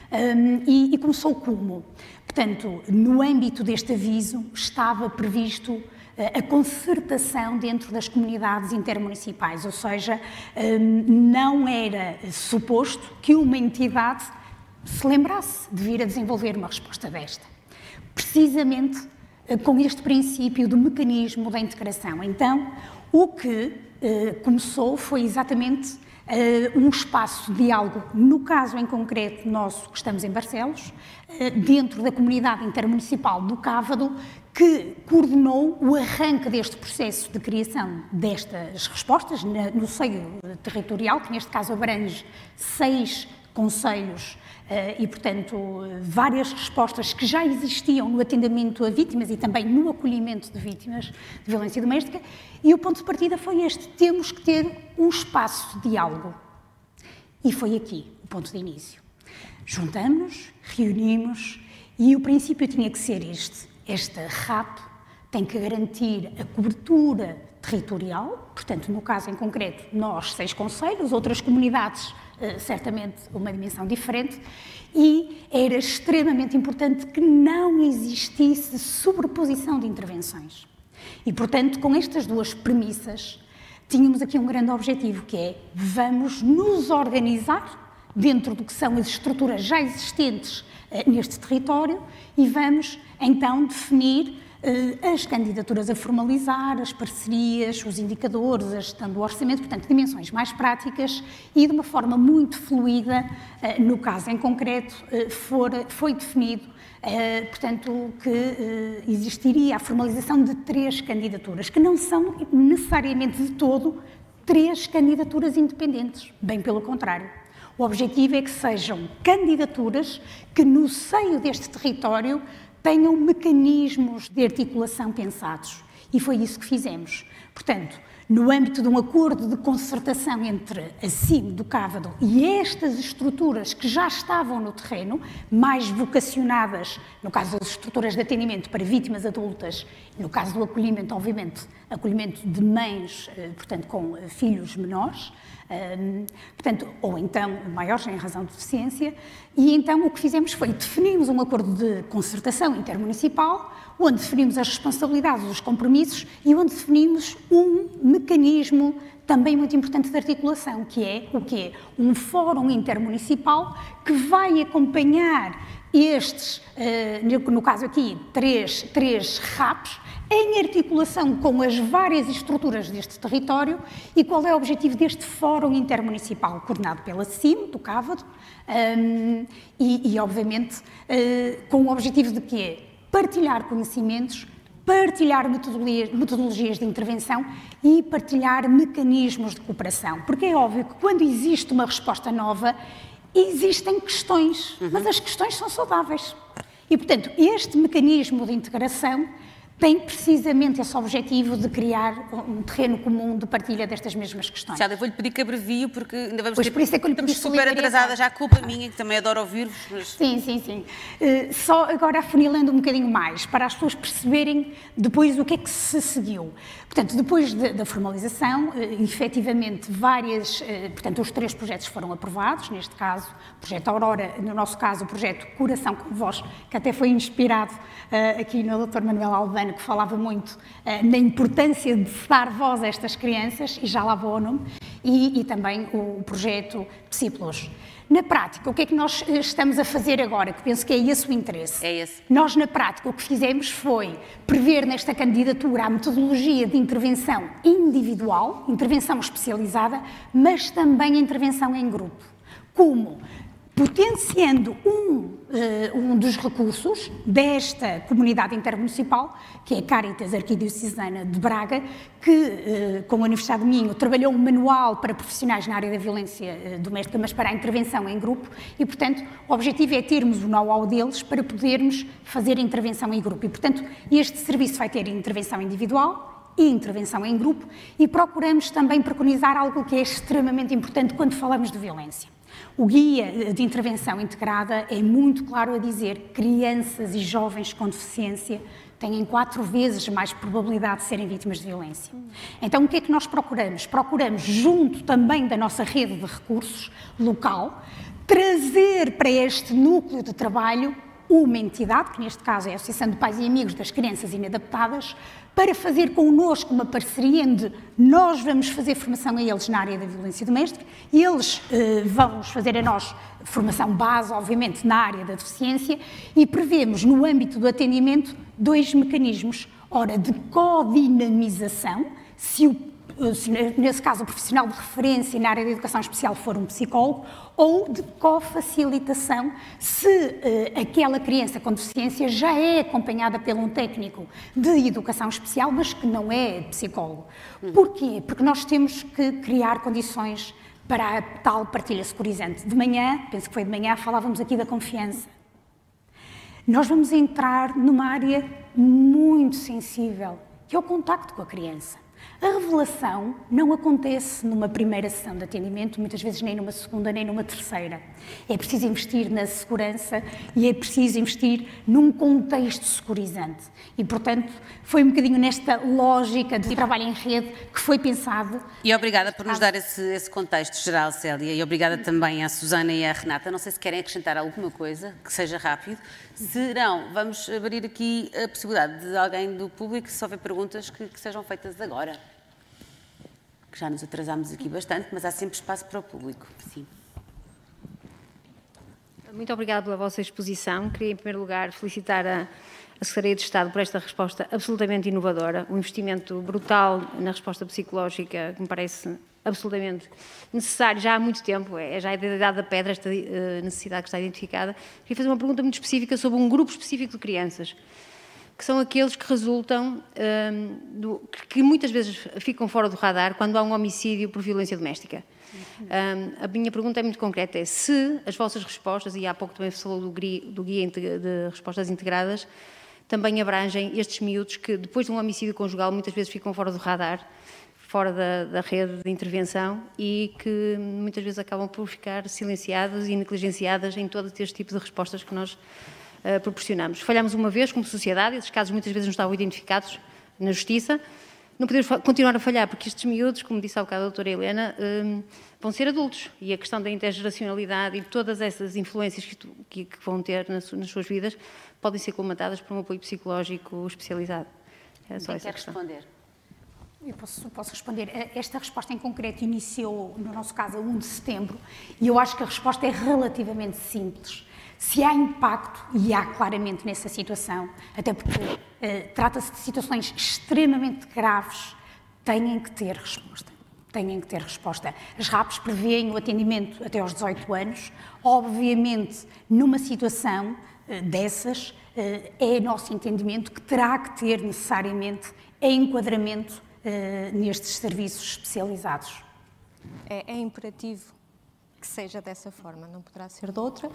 e começou como? Portanto, no âmbito deste aviso, estava previsto a concertação dentro das comunidades intermunicipais, ou seja, não era suposto que uma entidade se lembrasse de vir a desenvolver uma resposta desta. Precisamente com este princípio do mecanismo da integração. Então, o que começou foi exatamente um espaço de diálogo, no caso em concreto nosso, que estamos em Barcelos, dentro da comunidade intermunicipal do Cávado, que coordenou o arranque deste processo de criação destas respostas no seio territorial, que neste caso abrange 6 concelhos e, portanto, várias respostas que já existiam no atendimento a vítimas e também no acolhimento de vítimas de violência doméstica. E o ponto de partida foi este: temos que ter um espaço de diálogo. E foi aqui o ponto de início. Juntamos-nos, reunimos e o princípio tinha que ser este. Esta RAP tem que garantir a cobertura territorial, portanto, no caso em concreto, nós 6 concelhos, outras comunidades, certamente uma dimensão diferente, e era extremamente importante que não existisse sobreposição de intervenções. E, portanto, com estas 2 premissas, tínhamos aqui um grande objetivo, que é: vamos nos organizar dentro do que são as estruturas já existentes neste território e vamos, então, definir as candidaturas a formalizar, as parcerias, os indicadores, a gestão do orçamento, portanto, dimensões mais práticas e de uma forma muito fluida. No caso em concreto, foi definido, portanto, que existiria a formalização de 3 candidaturas, que não são necessariamente de todo 3 candidaturas independentes, bem pelo contrário. O objetivo é que sejam candidaturas que, no seio deste território, tenham mecanismos de articulação pensados. E foi isso que fizemos. Portanto, no âmbito de um acordo de concertação entre a CIM do Cávado e estas estruturas que já estavam no terreno, mais vocacionadas, no caso das estruturas de atendimento para vítimas adultas, no caso do acolhimento, obviamente, acolhimento de mães, portanto, com filhos menores, portanto, ou então maiores em razão de deficiência, e então o que fizemos foi definirmos um acordo de concertação intermunicipal, onde definimos as responsabilidades, os compromissos e onde definimos um mecanismo também muito importante de articulação, que é o quê? Um fórum intermunicipal que vai acompanhar estes, no caso aqui, três RAPs, em articulação com as várias estruturas deste território. E qual é o objetivo deste Fórum Intermunicipal, coordenado pela CIM, do Cávado, e obviamente, com o objetivo de quê? Partilhar conhecimentos, partilhar metodologias de intervenção e partilhar mecanismos de cooperação. Porque é óbvio que quando existe uma resposta nova, existem questões, mas as questões são saudáveis. E, portanto, este mecanismo de integração tem precisamente esse objetivo de criar um terreno comum de partilha destas mesmas questões. Eu vou-lhe pedir que abrevie, porque ainda vamos pois por isso é que estamos super atrasadas, já culpa minha, que também adoro ouvir-vos. Mas... Sim. Só agora afunilando um bocadinho mais, para as pessoas perceberem depois o que é que se seguiu. Portanto, depois da formalização, efetivamente, portanto, os 3 projetos foram aprovados, neste caso, o projeto Aurora, no nosso caso, o projeto Coração com Voz, que até foi inspirado aqui no Dr. Manuel Albano, que falava muito na importância de dar voz a estas crianças, e já lá vou ao nome, e também o projeto Discípulos. Na prática, o que é que nós estamos a fazer agora? Que penso que é esse o interesse. É esse. Nós, na prática, o que fizemos foi prever nesta candidatura a metodologia de intervenção individual, intervenção especializada, mas também a intervenção em grupo. Como? Potenciando um dos recursos desta comunidade intermunicipal, que é a Caritas Arquidiocesana de Braga, que, com a Universidade de Minho, trabalhou um manual para profissionais na área da violência doméstica, mas para a intervenção em grupo, e, portanto, o objetivo é termos o know-how deles para podermos fazer a intervenção em grupo. E, portanto, este serviço vai ter intervenção individual e intervenção em grupo, e procuramos também preconizar algo que é extremamente importante quando falamos de violência. O guia de intervenção integrada é muito claro a dizer que crianças e jovens com deficiência têm 4 vezes mais probabilidade de serem vítimas de violência. Então, o que é que nós procuramos? Procuramos, junto também da nossa rede de recursos local, trazer para este núcleo de trabalho uma entidade, que neste caso é a Associação de Pais e Amigos das Crianças Inadaptadas, para fazer connosco uma parceria onde nós vamos fazer formação a eles na área da violência doméstica e eles vão fazer a nós formação base, obviamente, na área da deficiência, e prevemos, no âmbito do atendimento, 2 mecanismos. Ora, de codinamização, se nesse caso o profissional de referência na área da educação especial for um psicólogo, ou de cofacilitação, se aquela criança com deficiência já é acompanhada por um técnico de educação especial, mas que não é psicólogo. Porquê? Porque nós temos que criar condições para a tal partilha securizante. De manhã, penso que foi de manhã, falávamos aqui da confiança. Nós vamos entrar numa área muito sensível, que é o contacto com a criança. A revelação não acontece numa primeira sessão de atendimento, muitas vezes nem numa segunda, nem numa terceira. É preciso investir na segurança e é preciso investir num contexto securizante. E, portanto, foi um bocadinho nesta lógica de trabalho em rede que foi pensado. E obrigada por nos dar esse contexto geral, Célia, e obrigada também à Susana e à Renata. Não sei se querem acrescentar alguma coisa, que seja rápido. Se não, vamos abrir aqui a possibilidade de alguém do público, se houver perguntas, que sejam feitas agora. Que já nos atrasámos aqui bastante, mas há sempre espaço para o público. Sim. Muito obrigada pela vossa exposição. Queria, em primeiro lugar, felicitar a Secretaria de Estado por esta resposta absolutamente inovadora, um investimento brutal na resposta psicológica que me parece absolutamente necessário já há muito tempo, já é da idade da pedra esta necessidade que está identificada. Queria fazer uma pergunta muito específica sobre um grupo específico de crianças, que são aqueles que resultam, que muitas vezes ficam fora do radar quando há um homicídio por violência doméstica. A minha pergunta é muito concreta, é se as vossas respostas, e há pouco também se falou do guia de respostas integradas, também abrangem estes miúdos que depois de um homicídio conjugal muitas vezes ficam fora do radar, fora da rede de intervenção e que muitas vezes acabam por ficar silenciadas e negligenciadas em todo este tipo de respostas que nós proporcionamos. Falhamos uma vez como sociedade, esses casos muitas vezes não estavam identificados na Justiça, não podemos continuar a falhar, porque estes miúdos, como disse há bocado a doutora Helena, vão ser adultos e a questão da intergeracionalidade e todas essas influências que vão ter nas suas vidas podem ser colmatadas por um apoio psicológico especializado. É só essa questão. Quem quer responder? Eu posso responder. Esta resposta em concreto iniciou, no nosso caso, a 1 de setembro, e eu acho que a resposta é relativamente simples. Se há impacto, e há claramente nessa situação, até porque trata-se de situações extremamente graves, têm que ter resposta. Têm que ter resposta. As RAPs prevêem o atendimento até aos 18 anos. Obviamente, numa situação dessas, é nosso entendimento que terá que ter necessariamente enquadramento nestes serviços especializados. É imperativo que seja dessa forma, não poderá ser de outra.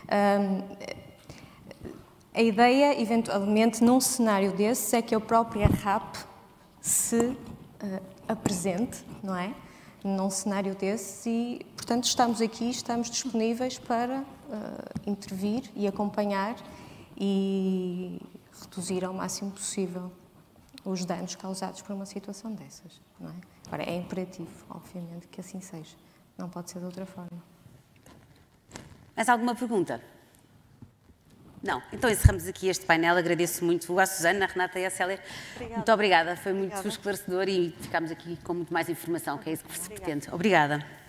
A ideia, eventualmente, num cenário desses, é que a própria RAP se apresente, não é? Num cenário desses e, portanto, estamos aqui, estamos disponíveis para intervir e acompanhar e reduzir ao máximo possível os danos causados por uma situação dessas, não é? Agora, é imperativo, obviamente, que assim seja. Não pode ser de outra forma. Mais alguma pergunta? Não. Então encerramos aqui este painel. Agradeço muito à Susana, à Renata e à Célia. Muito obrigada. Foi muito esclarecedor e ficámos aqui com muito mais informação, que é isso que se pretende. Obrigada.